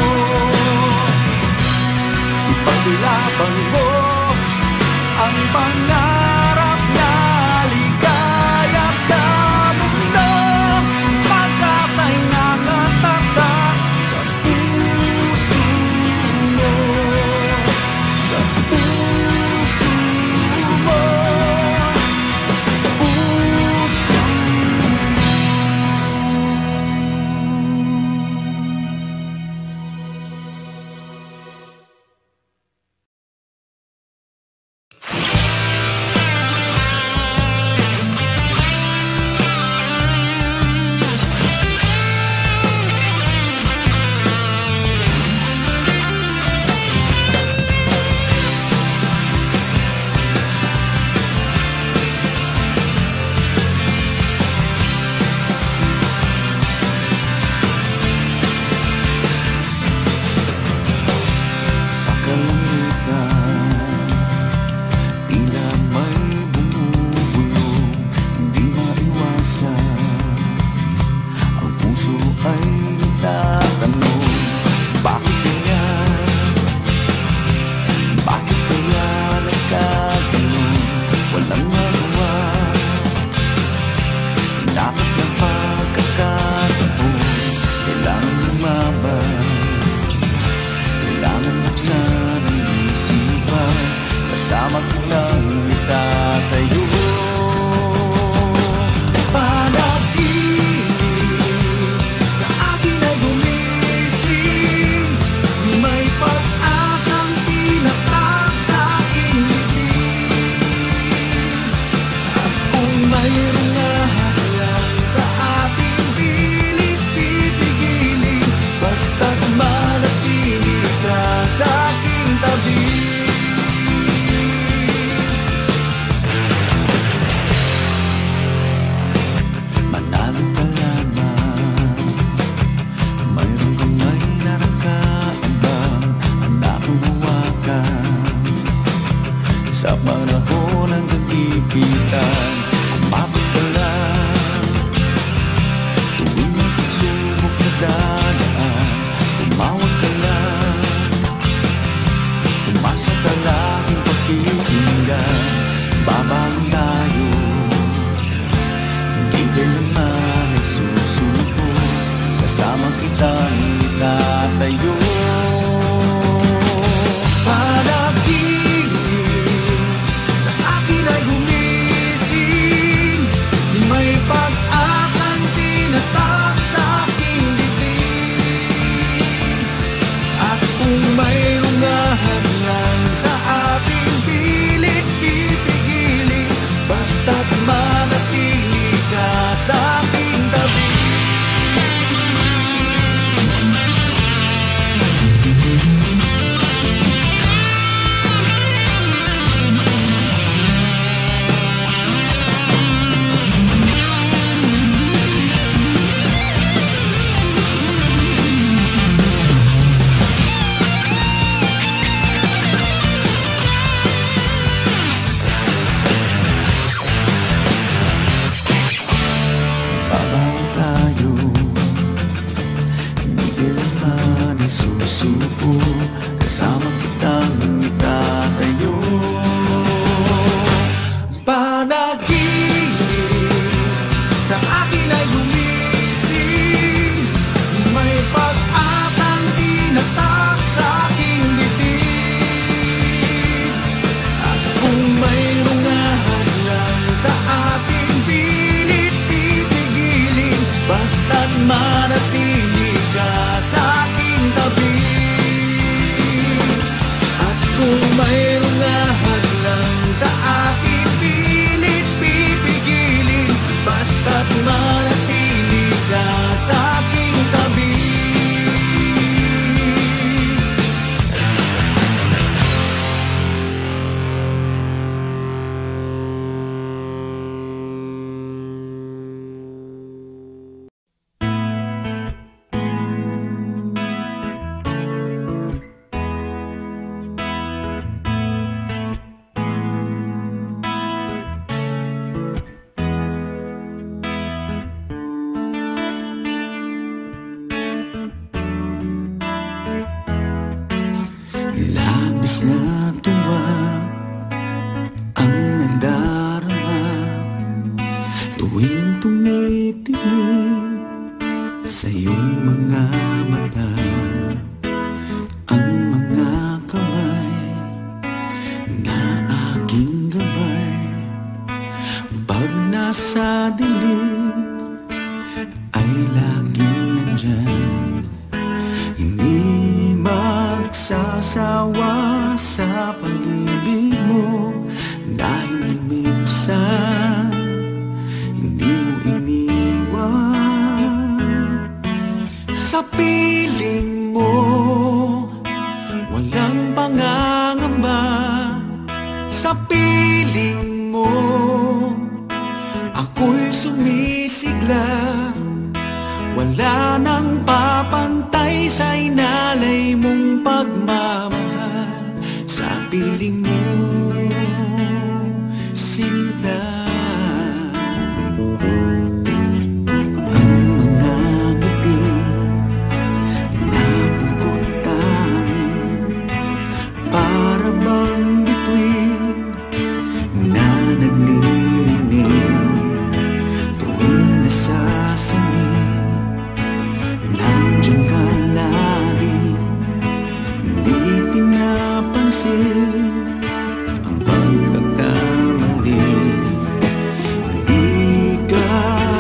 S2: Ipaglaban mo ang pangarap na ligaya sa mundo. Pag-asa'y nakatatak sa puso mo. Sa puso mo. Sa puso mo. Sa kalangitan, tila may bumubulong, hindi maiwasan. Ang puso ay nagtatanong, bakit kaya? Bakit kaya nagkaganon? Walang magawa, hinakot ng pagkakataon. Kailangan lumaban, kailangan buksan ang isipan. Kasama kitang itatayo. Panaginip sa akin ay gumising. May pag-asang tinatak sa aking bibig. At kung mayroong hahalang sa ating pilit pipigilin, basta't manatili ka sa aking tabi. Manalo ka lamang, mayroon kang may narakaabang, anak kong hawakan. Sa panahon ng kagipitan, umabot ka lang. Tuwing may pagsubok na dadaan, tumawag ka lang. Umasa ka laging pakikinggan, babangon tayo. Hindi kailanman ay susuko, kasama kitang itatayo. Panaginip sa akin ay gumising. May pag-asang tinatak sa aking bibig. At kung mayroong hadlang sa ating pilit pipigilin, basta't manatili ka sa aking tabi. Babaw tayo, hindi kailanman ay susuko, kasama kitang itatayo. Panaginip sa akin ay gumising. May pag-asang tinatak sa aking bibig. At kung mayroong hadlang sa ating pilit pipigilin, basta't manatili ka sa aking tabi. At kung mayroong hadlang sa aking pilit pipigilin, basta't manatili ka sa aking tabi.
S1: Likas na tuwa ang nadarama tuwing tumitingin sa iyong mga mata. Ang mga kamay na aking gabay pag nasa dilim ay laging nandyan. Hindi magsasawa sa pag-ibig mo dahil minsan hindi mo iniwan. Sa piling mo walang pangangamba, sa piling mo ako'y sumisigla. Wala nang papantay sa inalay mong pagmamahal. Sa piling mo, sinta. Ang mga ngiti na bukod tanging para bang bituin na nagnininig tuwing nasasingit. Nandiyan ka lagi, hindi pinapansin ang pagkakamali. Hindi ka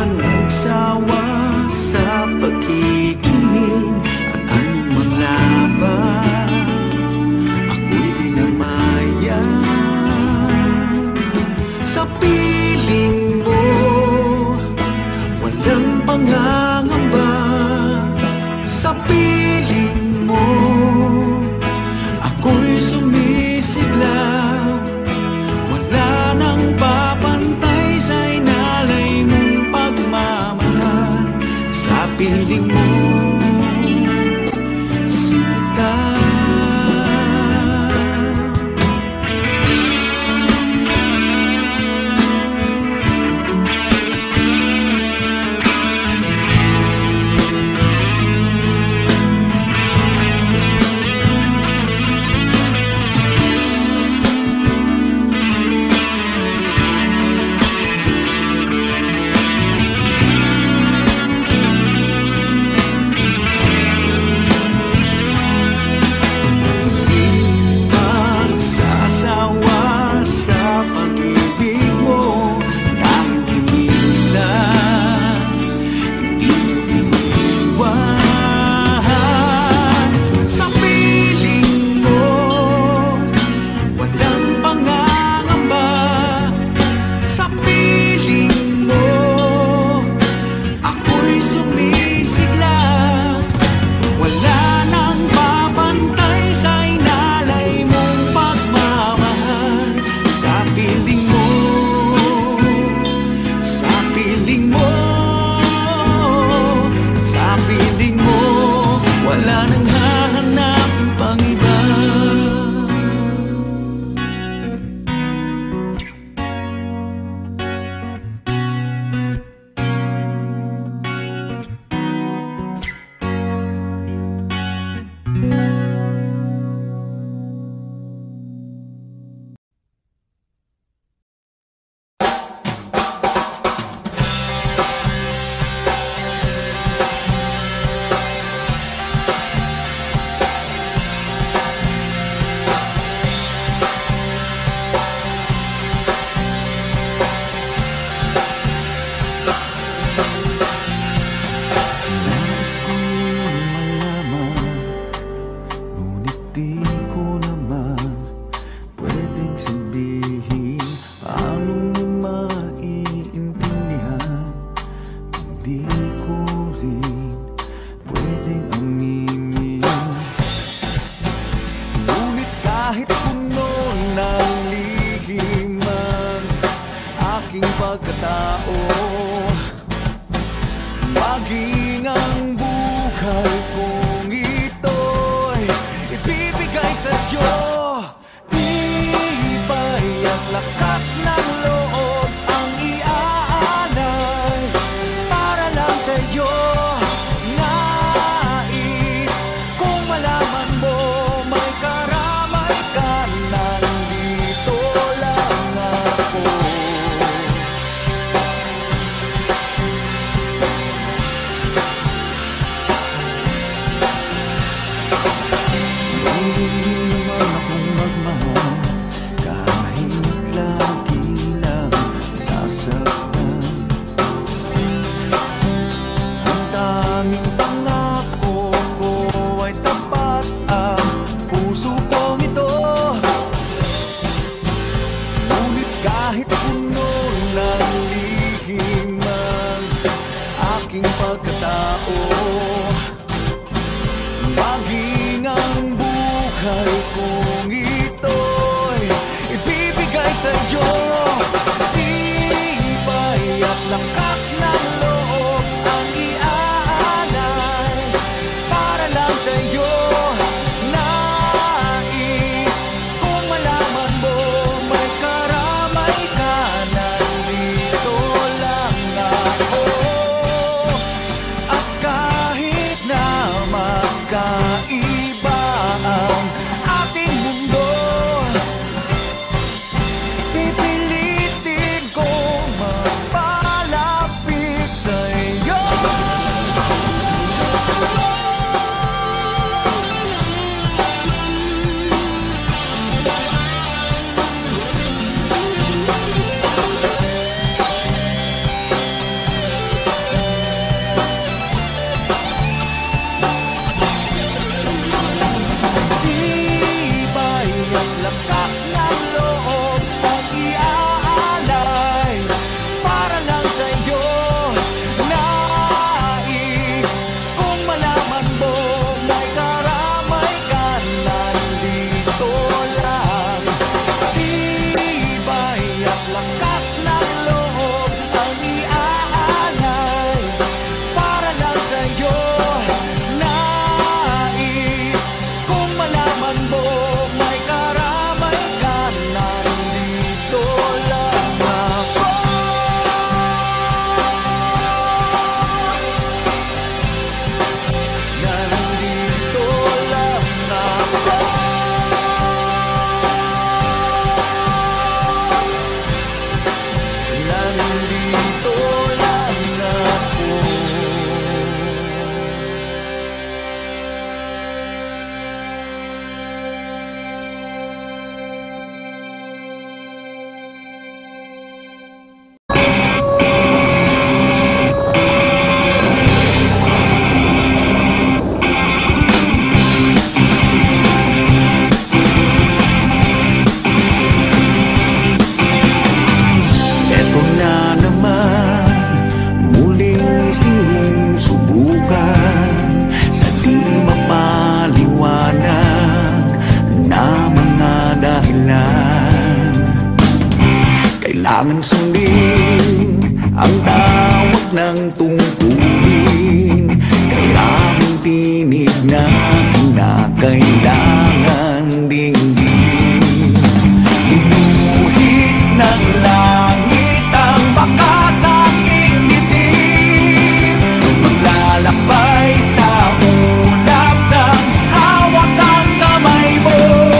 S2: ang tawag ng tungkulin, kay aming tinig na kinakailangan dinggin. Inuhit ng langit ang bakas aking bibig, maglalakbay sa ulap ng hawak ang kamay mo.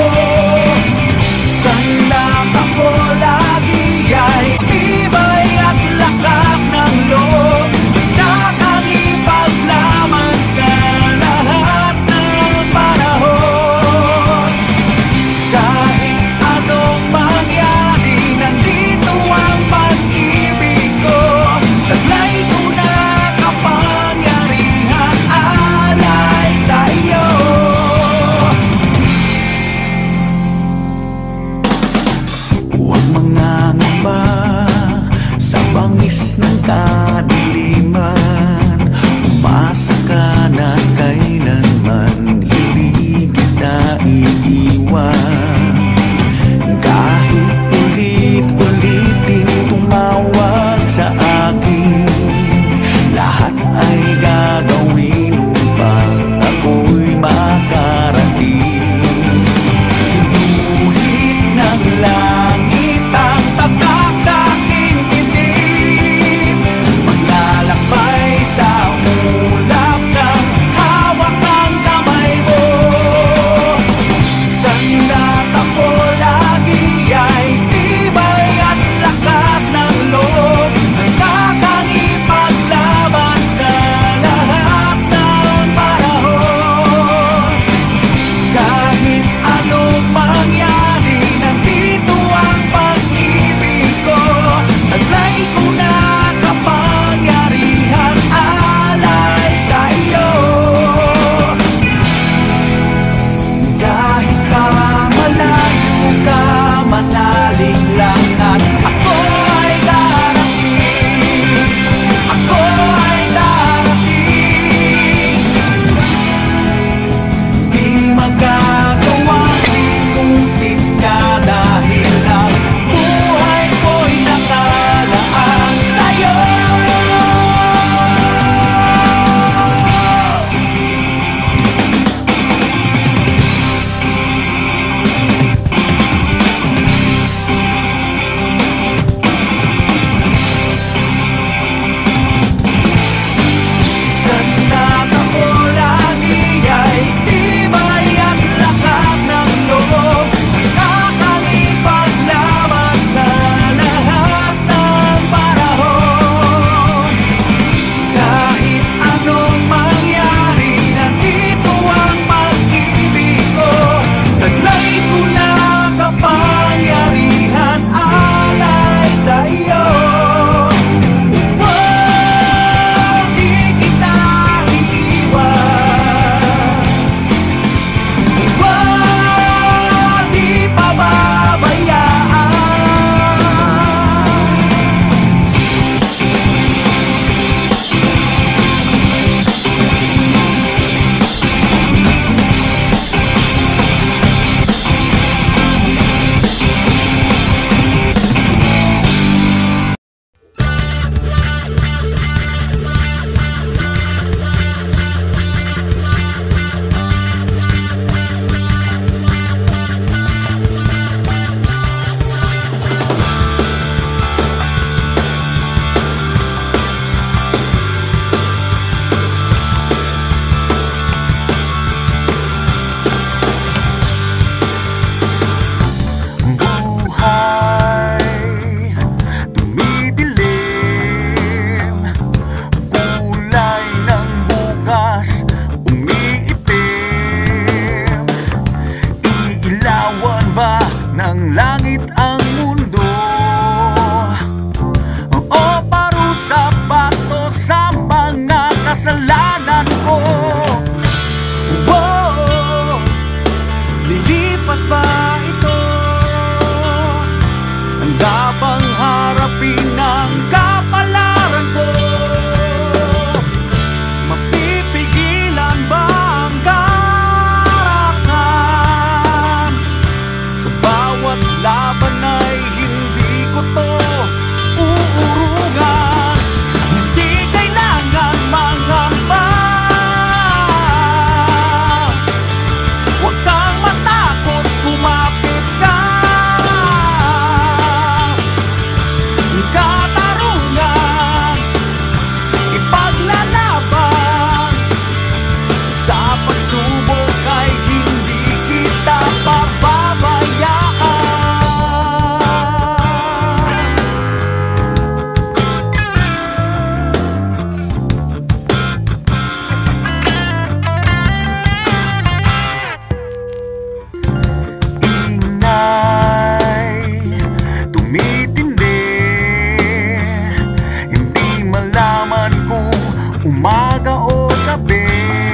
S2: Sandaang ako lagi ay tibay at lakas ng loob na kang ipaglaban sa lahat ng panahon. Kahit anong mangyari, nandito ang pag-ibig ko. Taglay ko na kapangyarihan, alay sa iyo. Huwag mangangamba sa bangis ng kadiliman. Umasa ka na kailanman hindi kita iiwan. Kahit ulit-ulitin tumawag sa akin, lahat ay gagawin upang ako'y makarating. Inuhit ng langit ang tatak sa aking bibig, maglalakbay
S1: umaga o gabi.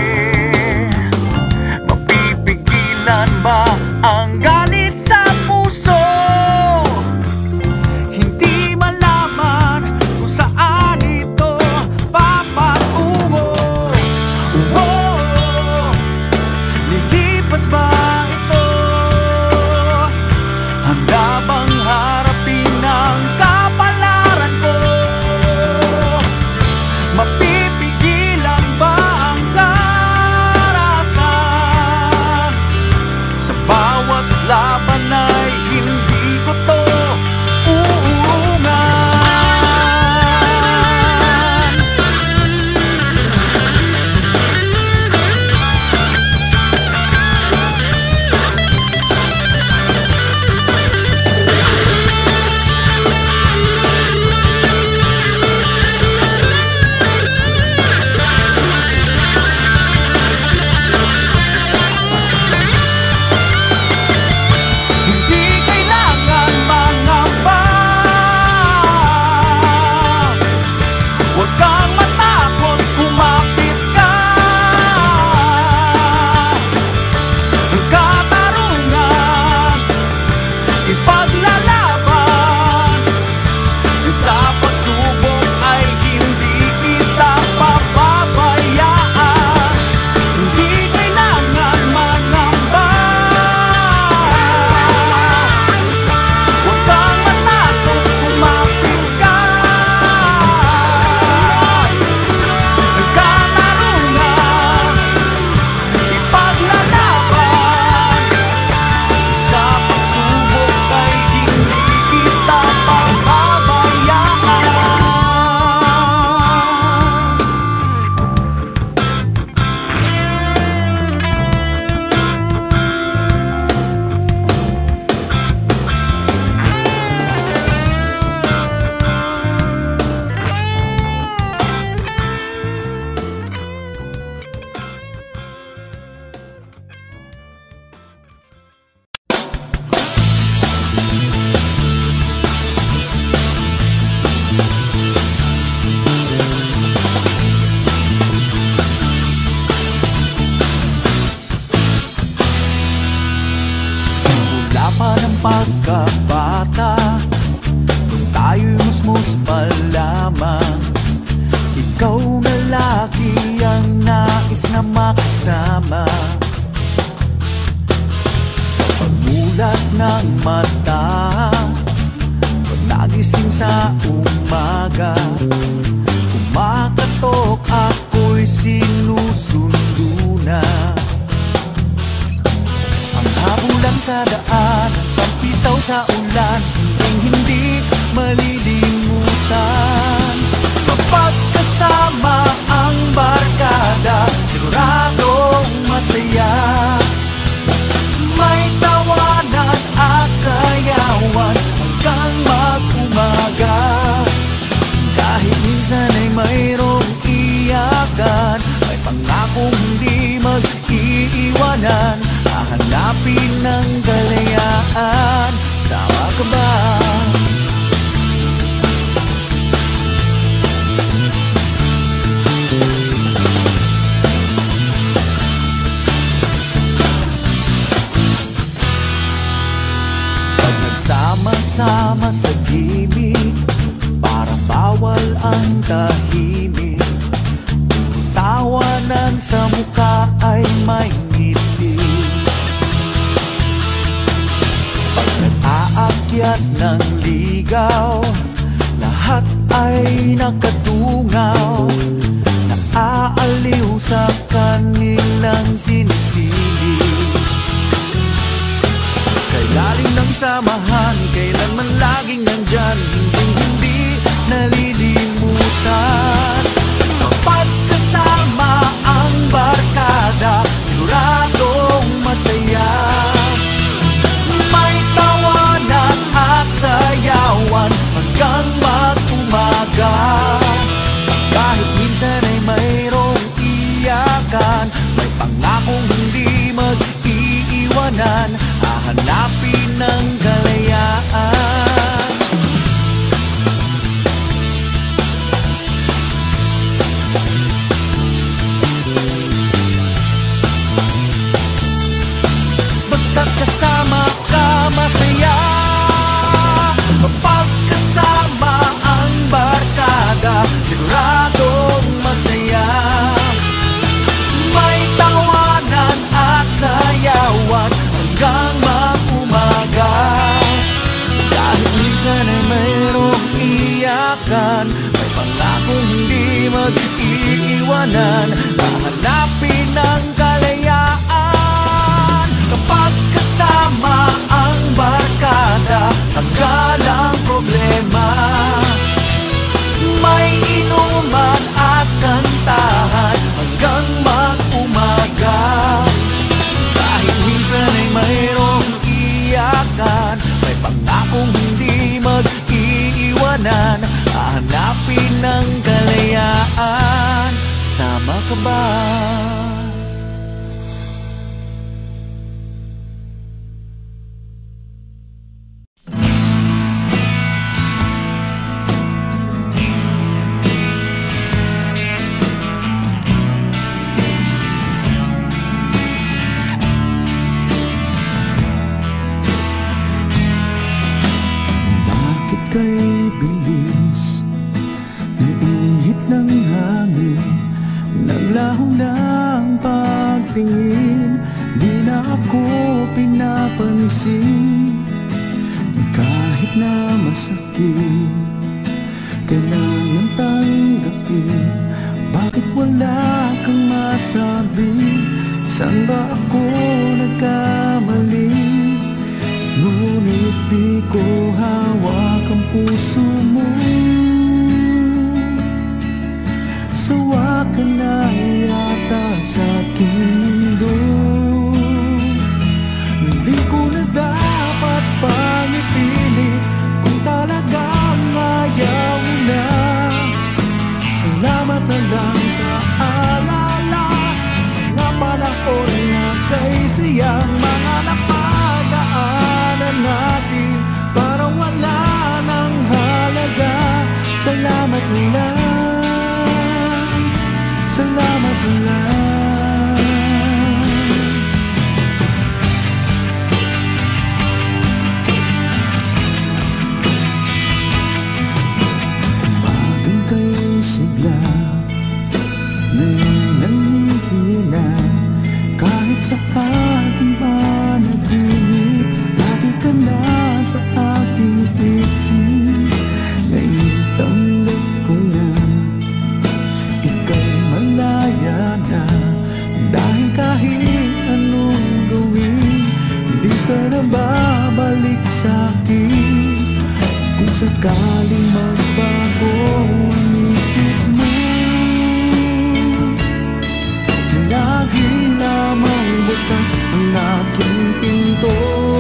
S1: Mapipigilan ba ang galit sa puso? Hindi malaman kung saan ito papatungo. Oh, lilipas ba ito? Handa bang harapin ang kapalaran ko? Mapipigilan ba ang karahasan? Sa bawat laban ay hindi ko to uungan. Pagkabata, nung tayo'y musmus pa lamang, ikaw na lagi ang nais na makasama. Sa pagmulat ng mata, pag nagising sa umaga, kumakatok ako'y sinusundo na. Ang habulan sa daan, pampisaw sa ulan, hindi malilimutan. Kapag kasama ang barkada, siguradong masaya. May tawanan at sayawan hanggang mag-umaga. Kahit minsan ay mayroong iyakan, may pangakong hindi mag-iiwanan. Hahanapin ng kalayaan, sama ka ba? Pag nagsama-sama sa gimmick, parang bawal ang tahimik. Tawanan sa mukha ay may ngiti. Pag nag-aakyat ng ligaw, lahat ay nakatungaw. Naaaliw sa kanilang sinisilip. Kay lalim ng samahan, kailanman laging nandyan, hindi nalilimutan. Kapag kasama ang barkada, siguradong masaya. May tawanan at sayawan hanggang mag-umaga. Kahit minsan ay mayroong iyakan, may pangakong hindi mag-iiwanan. Hahanapin ng kalayaan. mag-iiwanan. Hahanapin ang kalayaan kapag kasama ang barkada. Tanggalang problema, may inuman at kantahan hanggang mag-umaga. Kahit minsan ay mayroong iyakan, may pangakong hindi mag-iiwanan. Hahanapin ang kalayaan, sama ka ba?
S2: Kay bilis ng ihip ng hangin, naglahong ng pagtingin, di na ako pinapansin. Kahit na masakit, kailangan tanggapin. Bakit wala kang masabi? Saan ba ako nagkamali? Ngunit di ko hawak ang puso mo. Sawa ka na yata sa aking mundo. Hindi ko na dapat pang ipilit kung talagang ayaw mo na. Salamat na lang sa alala, sa mga panahon na kay siyang mga napadaanan natin, parang wala nang halaga. Salamat na lang, salamat na lang. Umagang kay sigla, ngayon nanghihina. Kahit sa aking panaginip, lagi ka na sa aking isip. Ngayon tanggap ko na ika'y malaya na. Dahil kahit anong gawin, hindi ka na babalik sa'kin. Kung sakaling magbago ang isip mo, lagi lamang bukas ang aking pinto.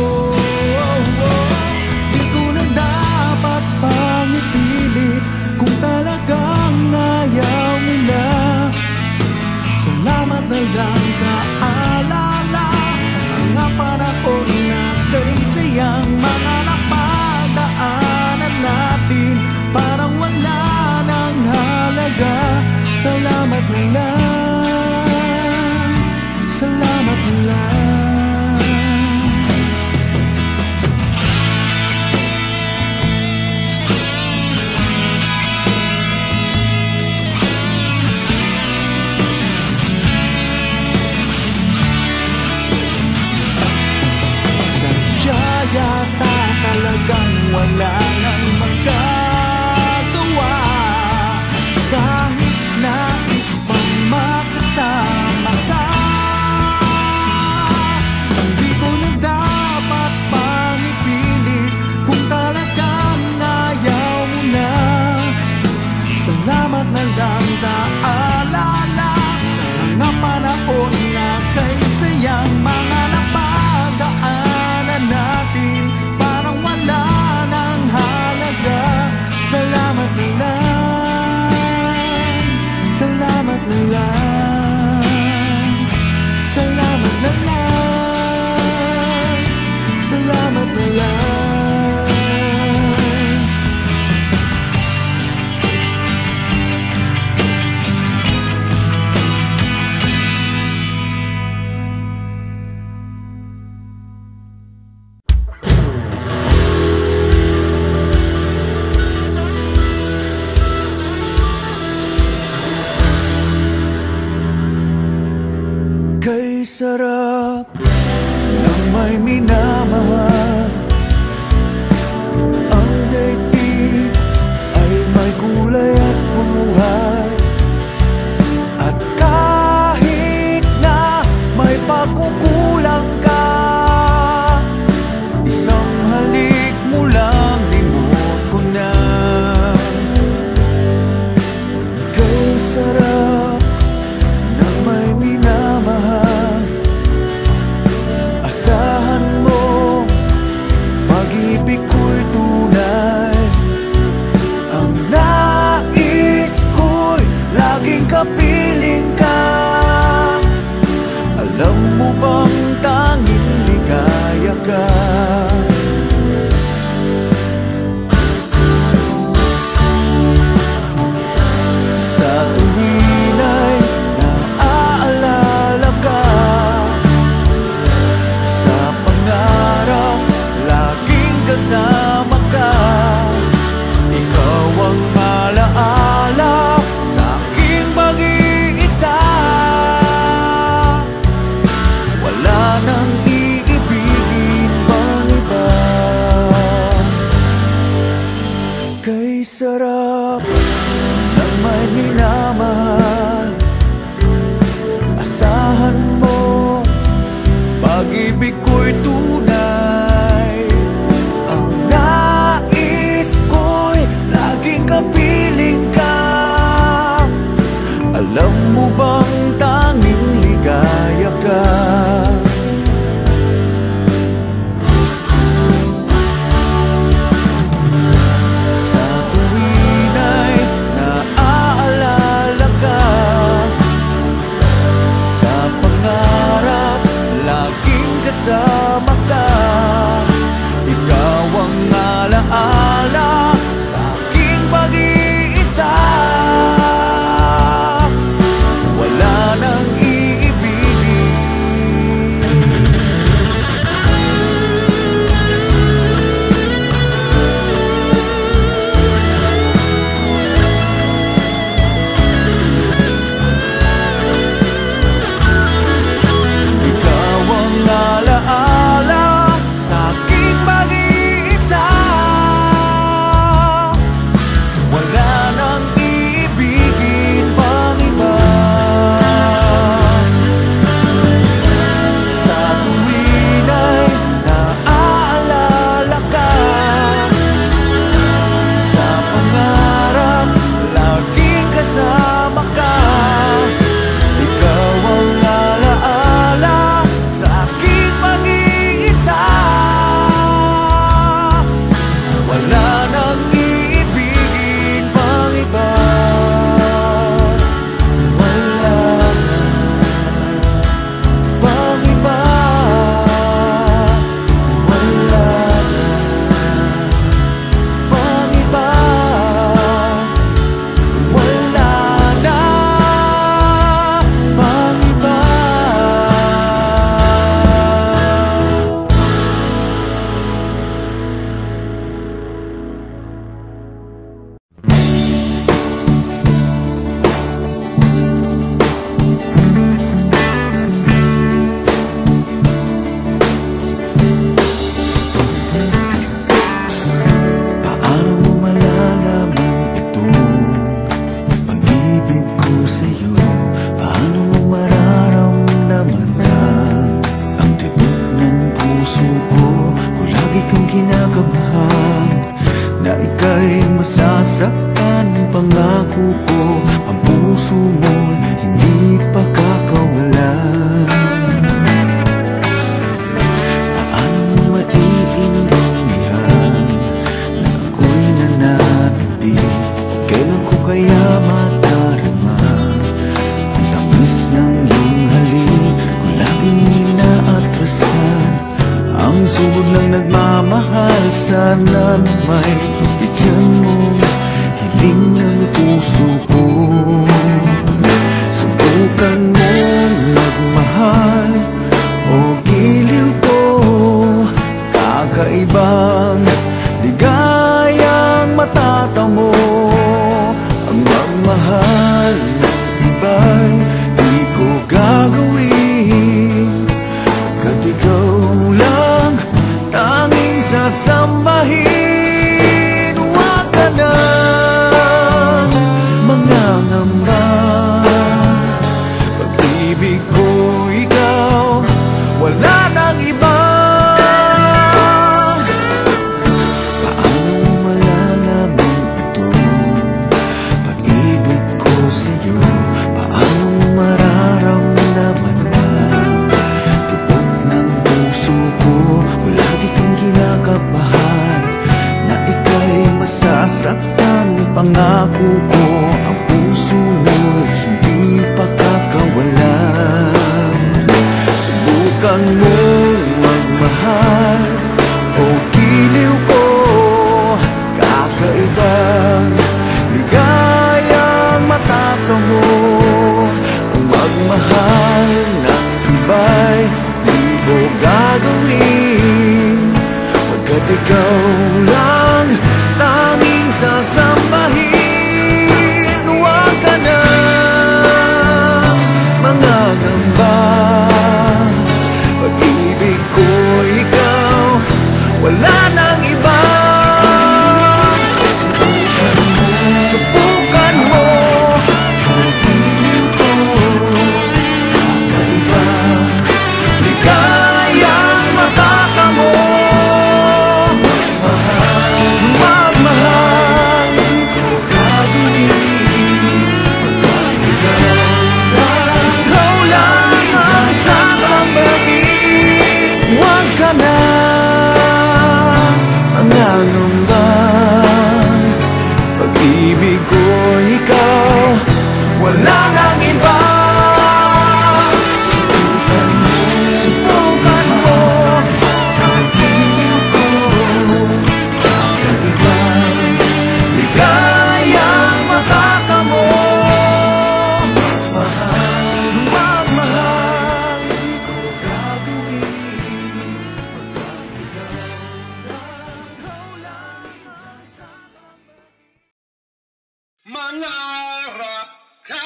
S2: Di ko na dapat pang ipilit kung talagang ayaw mo na. Salamat na lang sa alala, sa mga panahon na kay sayang mga napadaanan natin, parang wala nang halaga. Salamat na lang, salamat na lang. Sadya yata talagang wala nang magagawa. Kahit nais pang makasama ka, hindi ko na dapat pang ipilit kung talagang ayaw mo na. Salamat na lang sa alala, sa mga panahon na kay sayang mga napadaanan natin, parang wala nang halaga. Salamat na lang, salamat na lang, salamat na lang, salamat na lang.
S1: Kay sarap ng may minamahal, ang daigdig ay may kulay at buhay. kapiling ka. Alam mo bang tanging ligaya ka? Sa tuwin ay naaalala ka, sa pangarap laging kasama ka. Ikaw ang alaala sa aking mag-iisa. Wala nang iibigin pang iba. Kay sarap ng may minamahal. Asahan mo, pag-ibig ko'y tunay. Ang nais ko'y laging kapiling ka. Alam mo bang tanging ligaya ka? Sa tuwin ay naaalala ka, sa pangarap laging kasama ka. Ikaw ang alaala sa aking pag-iisa. Wala nang iibigin. Ikaw ang alaala sa aking mag-iisa. Wala nang iibigin pang iba. Sa tuwin ay naaalala ka, sa pangarap laging kasama ka. Ikaw ang alaala sa aking pag-iisa. Wala nang iibigin pang iba. Wala pang iba. Wala pang iba. Wala na pang iba. Paano mo malalaman ito, pag-ibig ko sa'yo? Paano mo mararamdaman na ang tibok ng puso ko? Kung lagi kang kinakabahan na ika'y masasaktan, pangako ko ang puso mo hindi pa kakawalan. Paano mo maiintindihan na ako'y nananabik? O kailan ko kaya madarama ang tamis ng iyong halik? Kung laging inaatrasan ang sugod ng nagmamahal, sana may pagbigyan mong hiling ng puso ko. Subukan mong magmahal o giliw ko, kakaibang ligayang matatamo. Ang magmahal ng iba'y di ko gagawin, kat ikaw lang tanging sasambahin. Huwag ka nang mangangamba, pag-ibig ko ikaw, wala nang iba. Paano mo malalaman ito, pag-ibig ko sa'yo? Paano mo mararamdaman na tibok ng puso ko? Kung lagi kang kinakabahan na ika'y masasaktan, pangako ko ang puso mo hindi
S2: Subukan mong magmahal o giliw ko. Kakaibang ligayang matatamo. Ang magmahal ng iba'y di ko gagawin, pagkat ikaw lang tanging sasambahin. Huwag ka na mangangamba, pag-ibig ko ikaw, wala nang iba. Subukan mo, pag-ibig ko, kakaiba, ligayang matatamo. Magmahal, di ko gagawin, pagkat ikaw lang ang sasambahin. Huwag ka na mangangamba, pag-ibig ko ikaw, wala nang iba. Subukan mo, pag-ibig ko, kakaiba, ligayang matatamo. Magmahal, di ko gagawin, pagkat ikaw lang ang sasambahin.
S4: Mangarap ka.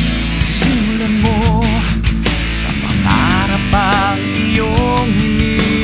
S1: Simulan mo sa pangarap ang iyong hinihiling.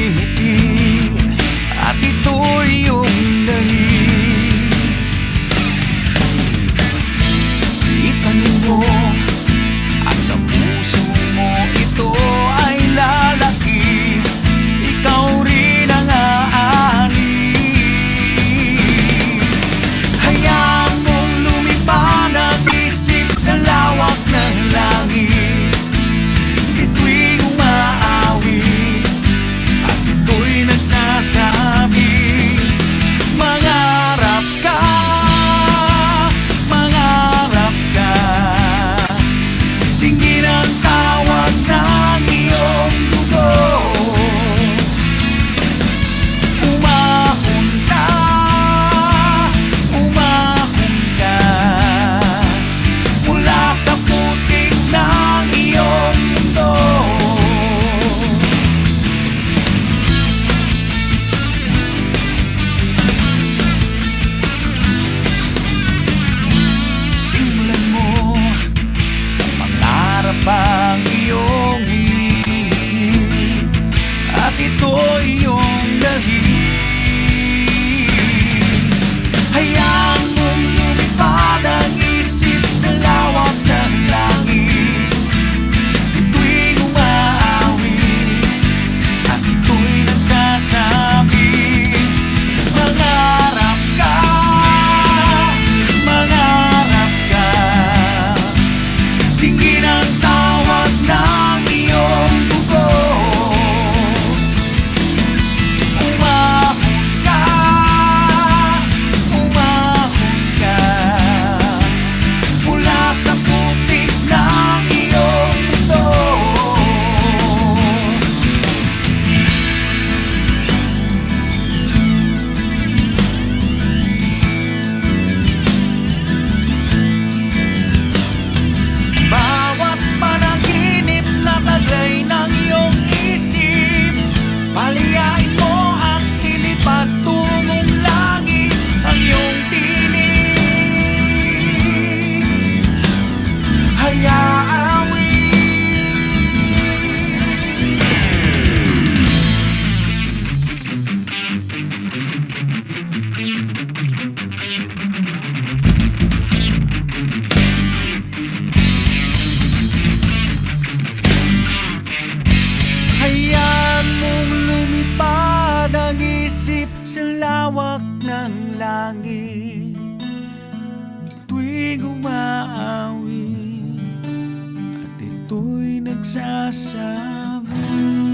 S1: sinasabi.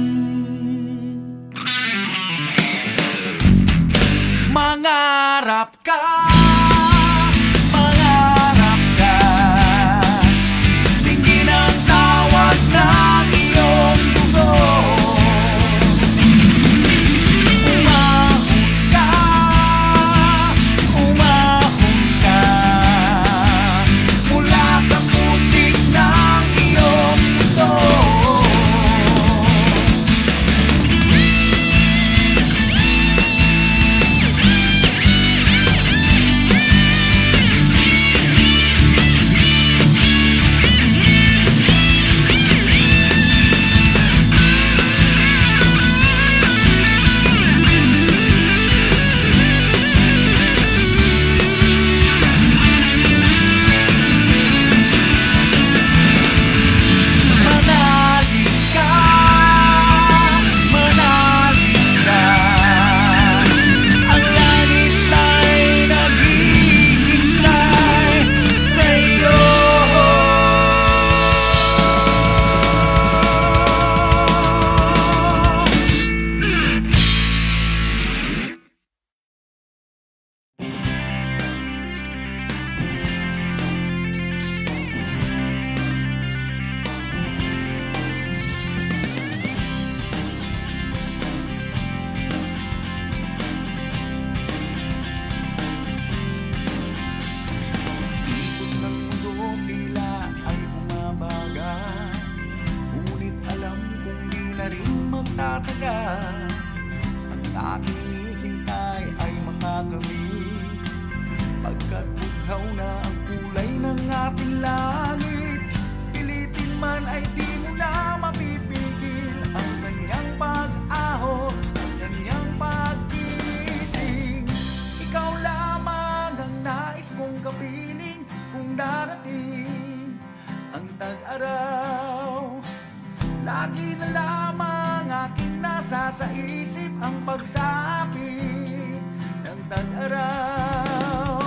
S1: Mangarap ka, mangarap ka, tingin ang tawag ng iyong dugo. Umahon ka, umahon ka, mula sa putik ng iyong mundo. Ang aking hinihintay ay makakamit, pagkat bughaw na ang kulay ng ating langit. Pilitin man ay di mo na mapipigil ang kanyang pag-ahon, ang kanyang pag-gising. Ikaw lamang ang nais kong kapiling kung darating ang tag-araw. Lagi na lamang aking nasa sa isip ang pagsapit ng tag-araw.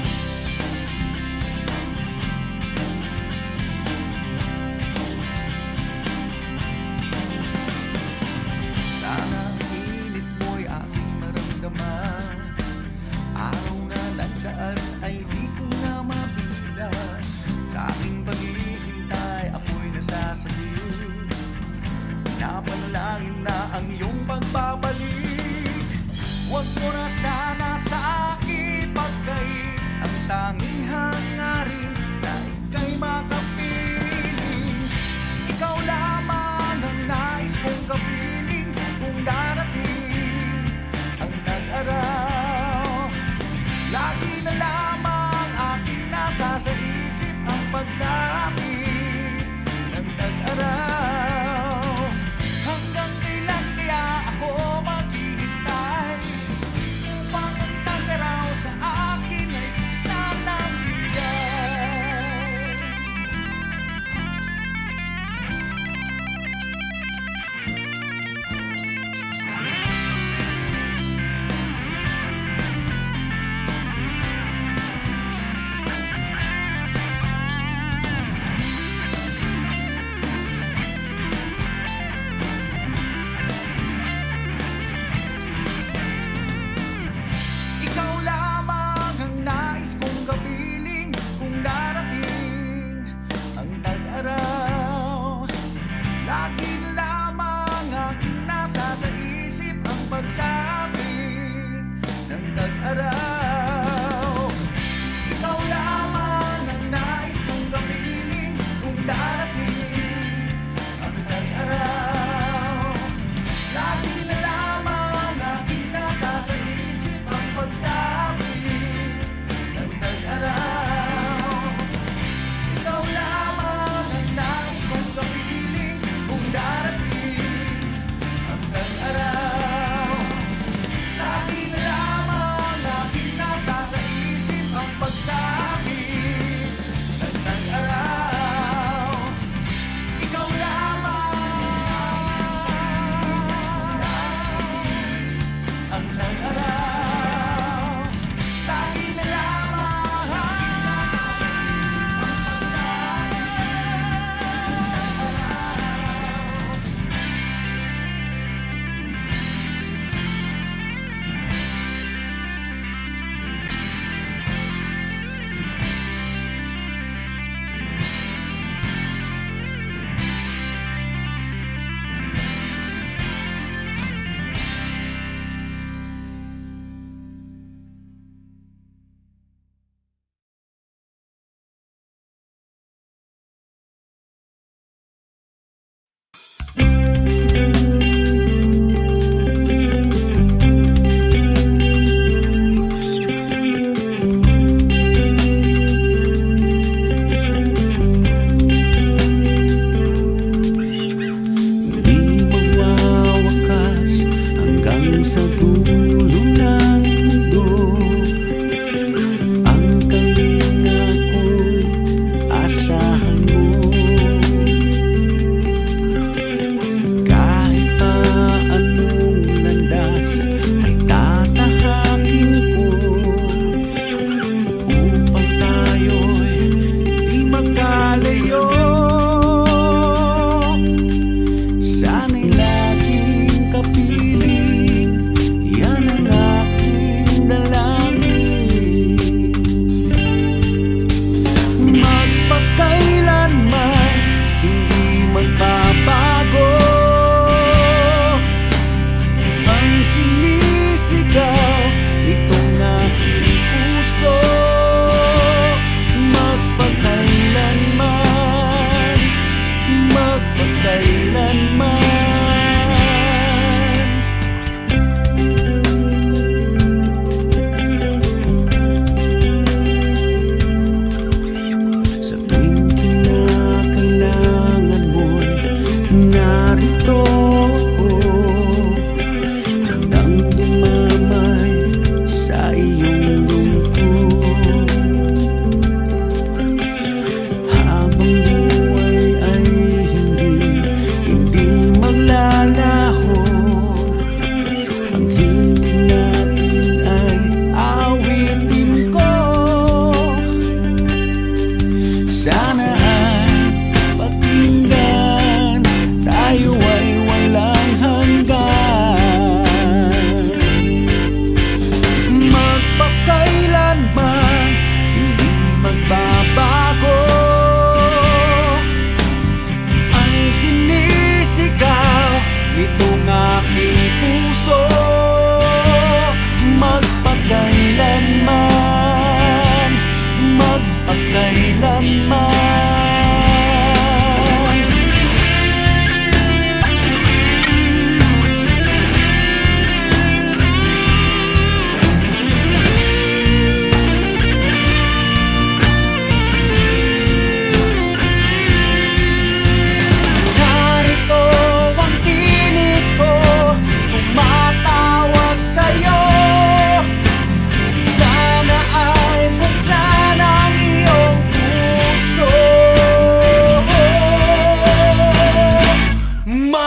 S1: Sana ang init mo'y aking maramdaman, araw na nagdaan ay di ko na mabilang. Sa aking paghihintay ako'y nasasabik, napanalangin na ang iyong pagbabalik. Huwag mo na sana sa akin pagkait ang tanging hangarin na ika'y makapiling. Ikaw lamang ang nais kong kapiling kung darating ang tag-araw. Lagi na lamang aking nasa sa isip ang pagsapit ng tag-araw. Hanggang kailan kaya ako maghihintay upang ang tag-araw sa akin ay sanang bigay?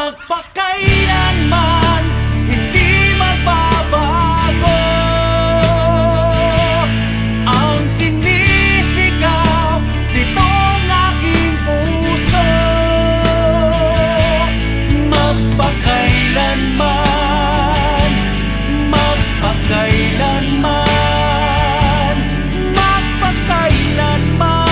S2: magpakailanman hindi magbabago ang sinisigaw nitong aking puso. Magpakailanman, magpakailanman, magpakailanman.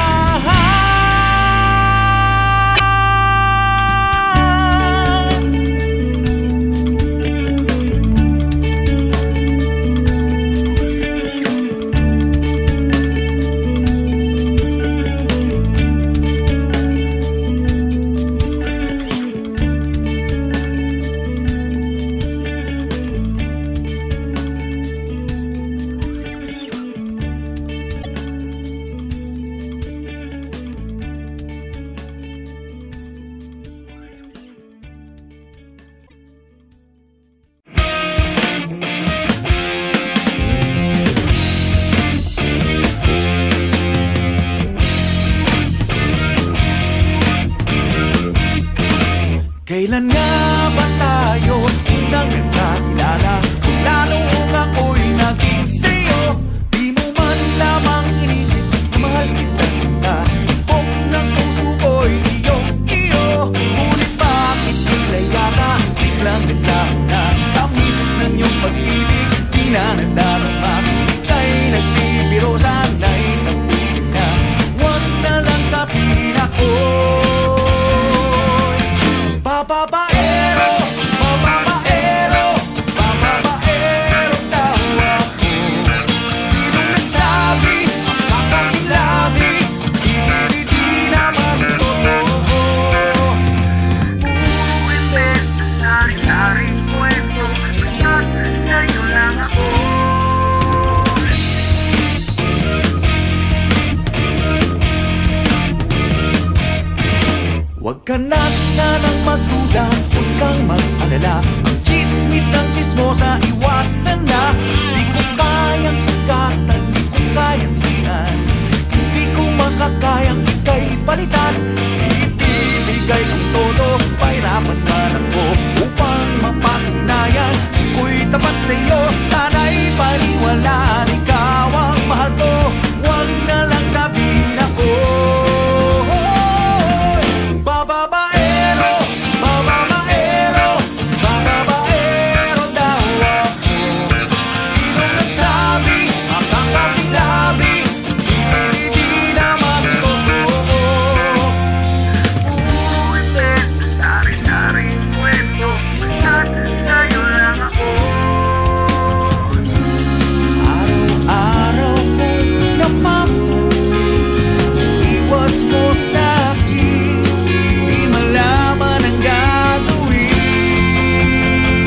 S2: Kailan nga ba tayo unang nagkakilala? Mula noong ako'y naging sa'yo, di mo man lamang inisip na mahal kita sila. Tibok ng puso ko'y iyong-iyo, ngunit bakit tila yata biglang naglaan na tamis ng iyong pag-ibig, di na nadarama. Ika'y nagbibiro, sana'y tapusin na. Huwag na lang sabihin ako babaero, babaero, babaero daw ako. Sinong nagsabi, makakakilabi, hindi naman totoo. Uwitin sa sari-saring kwento, basta't sa'yo lang ako. Huwag ka na sanang magduda, huwag kang mag-alala. Ang chismis ng chismosa, iwasan na. Di ko kayang sugatan, di ko kayang sinan. Hindi ko makakayang ika'y palitan. Ibibigay kong todo, pahirapan man ako upang mapatunayan ako'y tapat sa'yo. Sana'y paniwalaan, ikaw ang mahal ko. Huwag na lang sabihin ako babaero, babaero, babaero daw ako. Sinong nagsabi, makakakilabi, hindi naman totoo. Uwitin sa sari-saring kwento, basta't sa'yo lang ako. Araw-araw kong napapansin, iwas mo sa'kin, di malaman ang gagawin.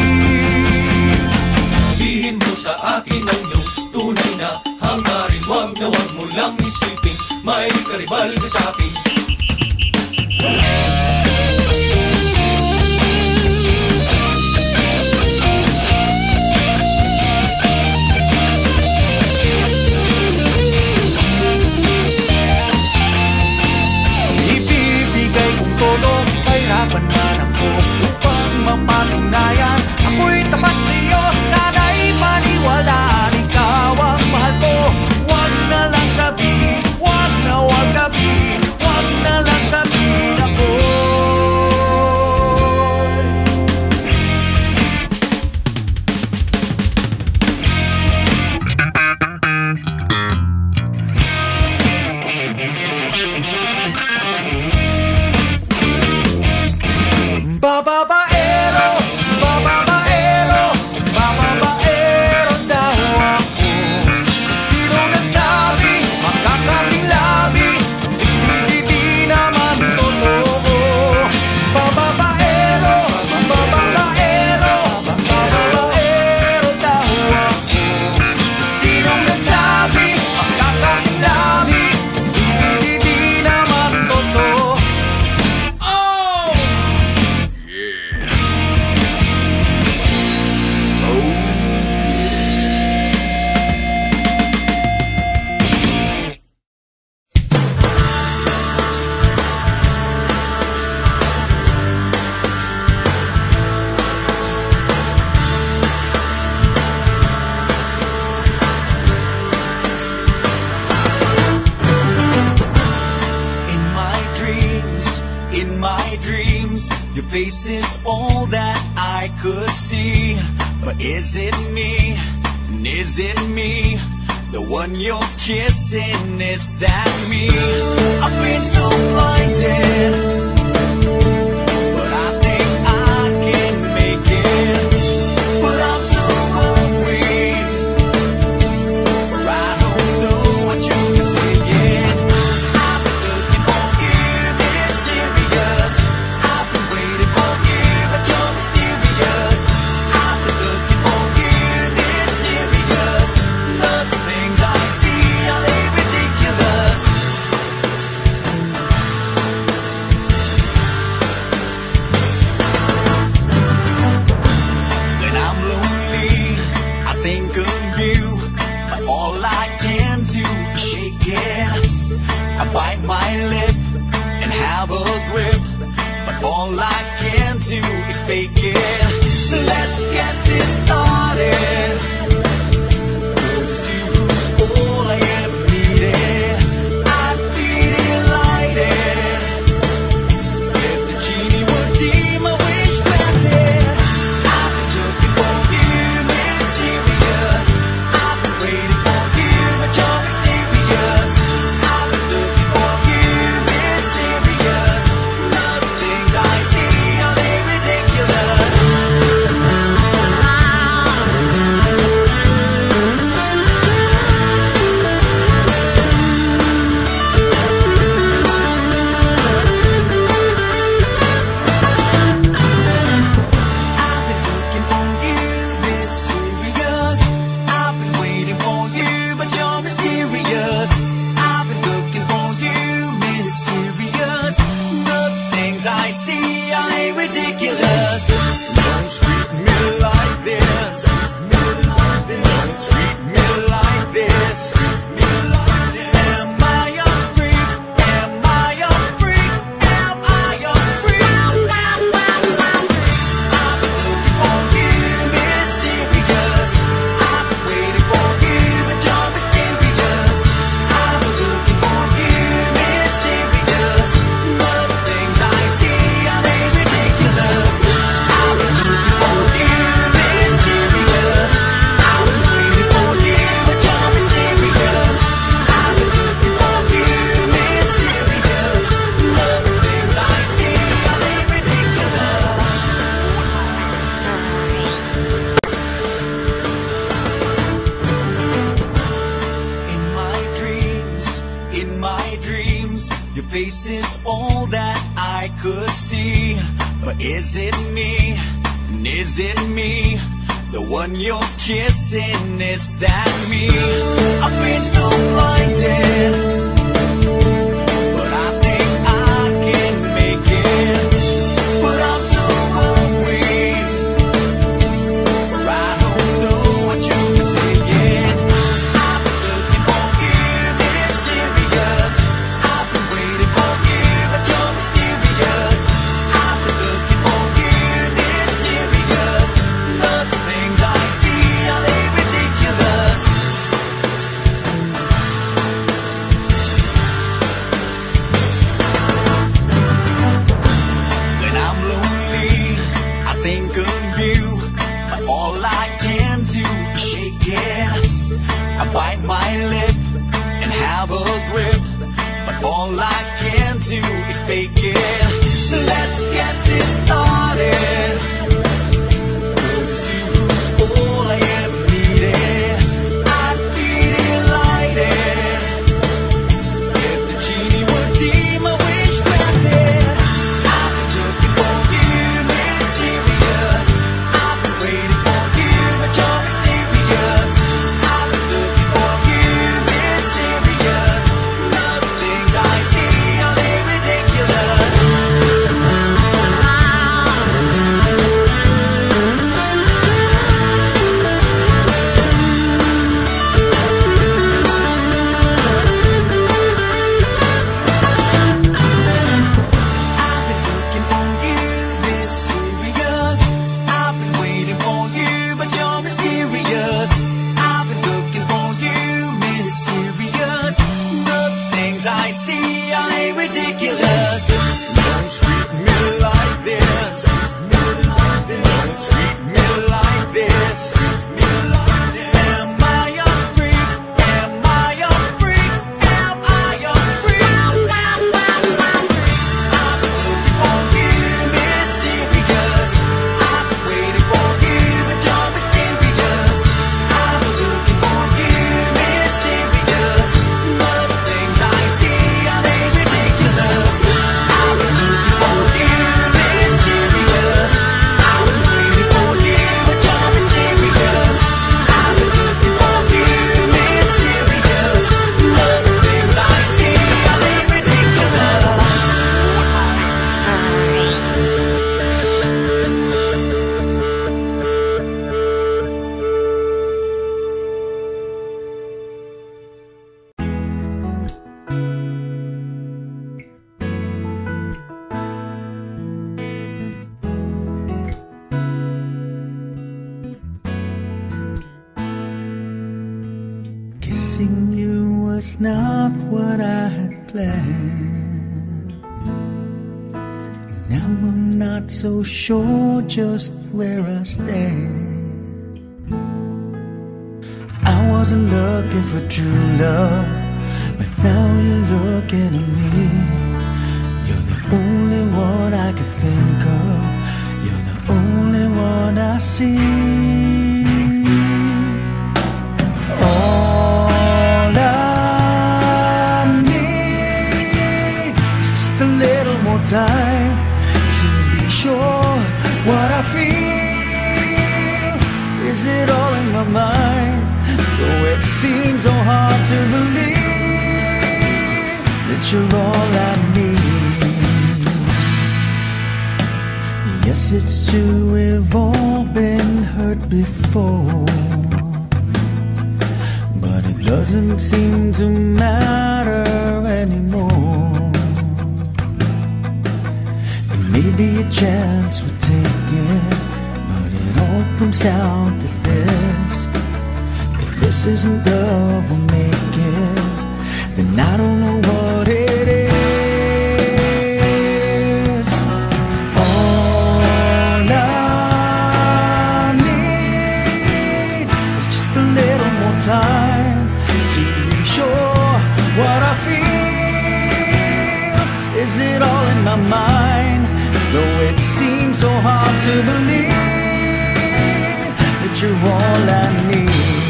S5: Sabihin mo sa akin ang iyong tunay na hangarin. Huwag na huwag mo lang isipin may karibal ka sa akin.
S2: Ibibigay kong todo, kahirapan man ako upang mapatunayan ako'y tapat sa'yo. Sana'y maniwalaan, ikaw ang mahal ko. Huwag na lang sabihin, huwag na huwag sabihin, huwag all that I could see. But is it me? Is it me? The one you're kissing, is that me? I've been so blinded, but I think I can make it. But I'm so worried, for I don't know what you're saying. I've been looking for you, mysterious. I've been waiting for you, but you're mysterious. I've been looking for you, mysterious. The things I see, are they ridiculous? When I'm lonely, I think of you, but all I can do is shake it. I bite my lip and have a grip, but all I can do is fake it. Let's get this started, 'cause it's you who's all I ever needed. I'd be delighted if the genie would deem my wish granted. I've been looking for you, mysterious. I've been waiting for you, but you're mysterious. I've been looking for you, mysterious. The things I see, are they ridiculous? I've been looking for you, mysterious. I've been waiting for you, but you're mysterious. I've been looking for you, mysterious. The things I see, are they ridiculous? Don't treat me like this. Don't treat me like this. Am I a freak? Am I a freak? Am I a freak? I've been looking for you, mysterious. I've been waiting for you, but you're mysterious. I've been looking for you, mysterious. The things I see, are they ridiculous? I've been looking for you, mysterious. I've been waiting for you, but you're mysterious. I've been looking for you, mysterious. The things I see, are they ridiculous? In my dreams, your face is all that I could see. But is it me? Is it me? The one you're kissing, is that me? I've been so blinded, but I think I can make it. But I'm so worried, for I don't know what you're saying. I've been looking for you, mysterious. I've been waiting for you, but you're mysterious. I've been looking for you, mysterious. The things I see, are they ridiculous? When I'm lonely, I think of you, but all I can do is shake it. I bite my lip and have a grip, but all I can do is fake it. Let's get this started, 'cause it's you who's all I ever needed. I'd be delighted if the genie would deem my wish granted. I've been looking for you, mysterious. I've been waiting for you, but you're mysterious. I've been looking for you, mysterious. The things I see, are they ridiculous?
S1: Missing you was not what I had planned. Now I'm not so sure just where I stand. I wasn't looking for true love, but now you're looking at me. You're the only one I can think of. You're the only one I see. All I need is just a little more time to be sure what I feel. Is it all in my mind? Though it seems so hard to believe that you're all I need. Yes, it's true, we've all been hurt before, but it doesn't seem to matter anymore. There may be a chance we're taking, but it all comes down to this. If this isn't love we're making, then I don't know what it is. All I need is just a little more time to be sure what I feel. Is it all in my mind? Though it seems so hard to believe that you're all I need.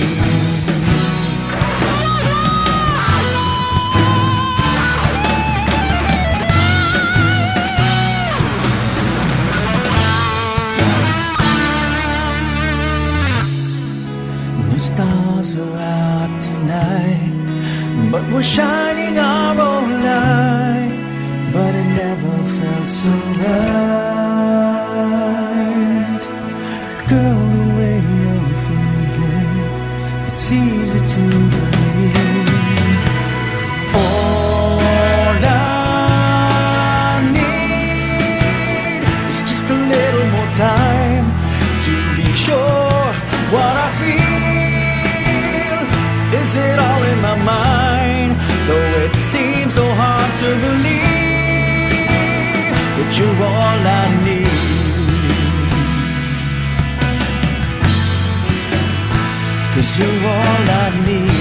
S1: The stars are out tonight, but we're shining our own light. But it never felt so right. Girl, the way you're feeling, it's easy to believe. All I need is just a little more time to be sure what I feel. Is it all in my mind? Though it seems so hard to believe that you're all I need. 'Cause you're all I need.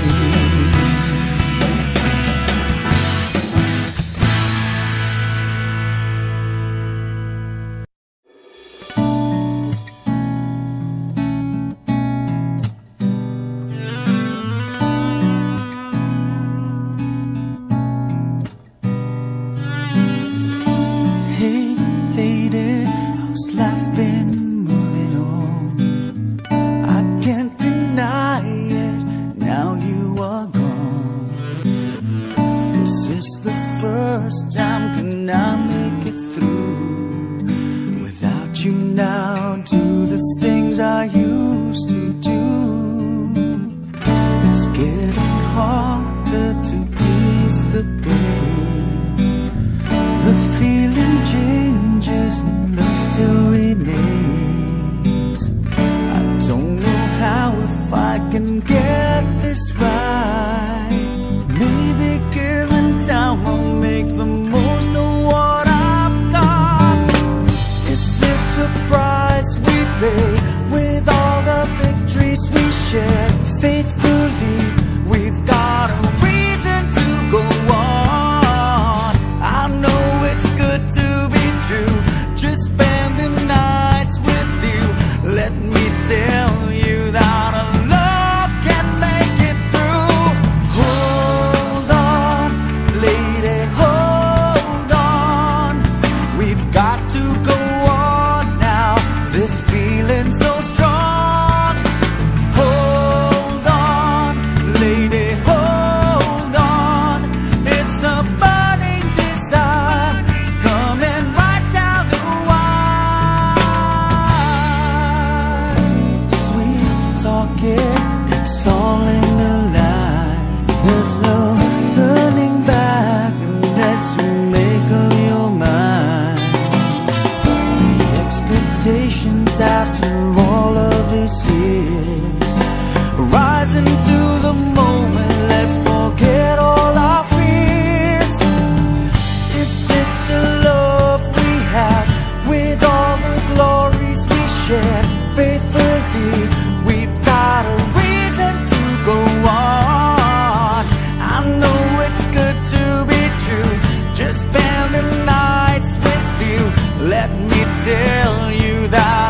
S1: Hey lady, how's life been moving on? I can't deny it, now you are gone. This is the first time, can I make it through without you now? Do the things I used to do. It's getting harder to ease the pain. The feeling changes and love still remains. I don't know how, if I can get this right. Maybe given time I'll make the most of what I've got. Is this the price we pay with all the victories we share? Faithfully, we've got a reason to go on. I know it's good to be true, just spending nights with you. Let me tell you that a love can make it through. Hold on, lady, hold on. We've got to go on now, this feeling's so strong. Hold on, lady, hold on. It's a burning desire coming right down the wire. Sweet talking, it's all in the line. There's no turning back unless you make up your mind. The expectations after all of this is rising to the moment.
S2: verdad.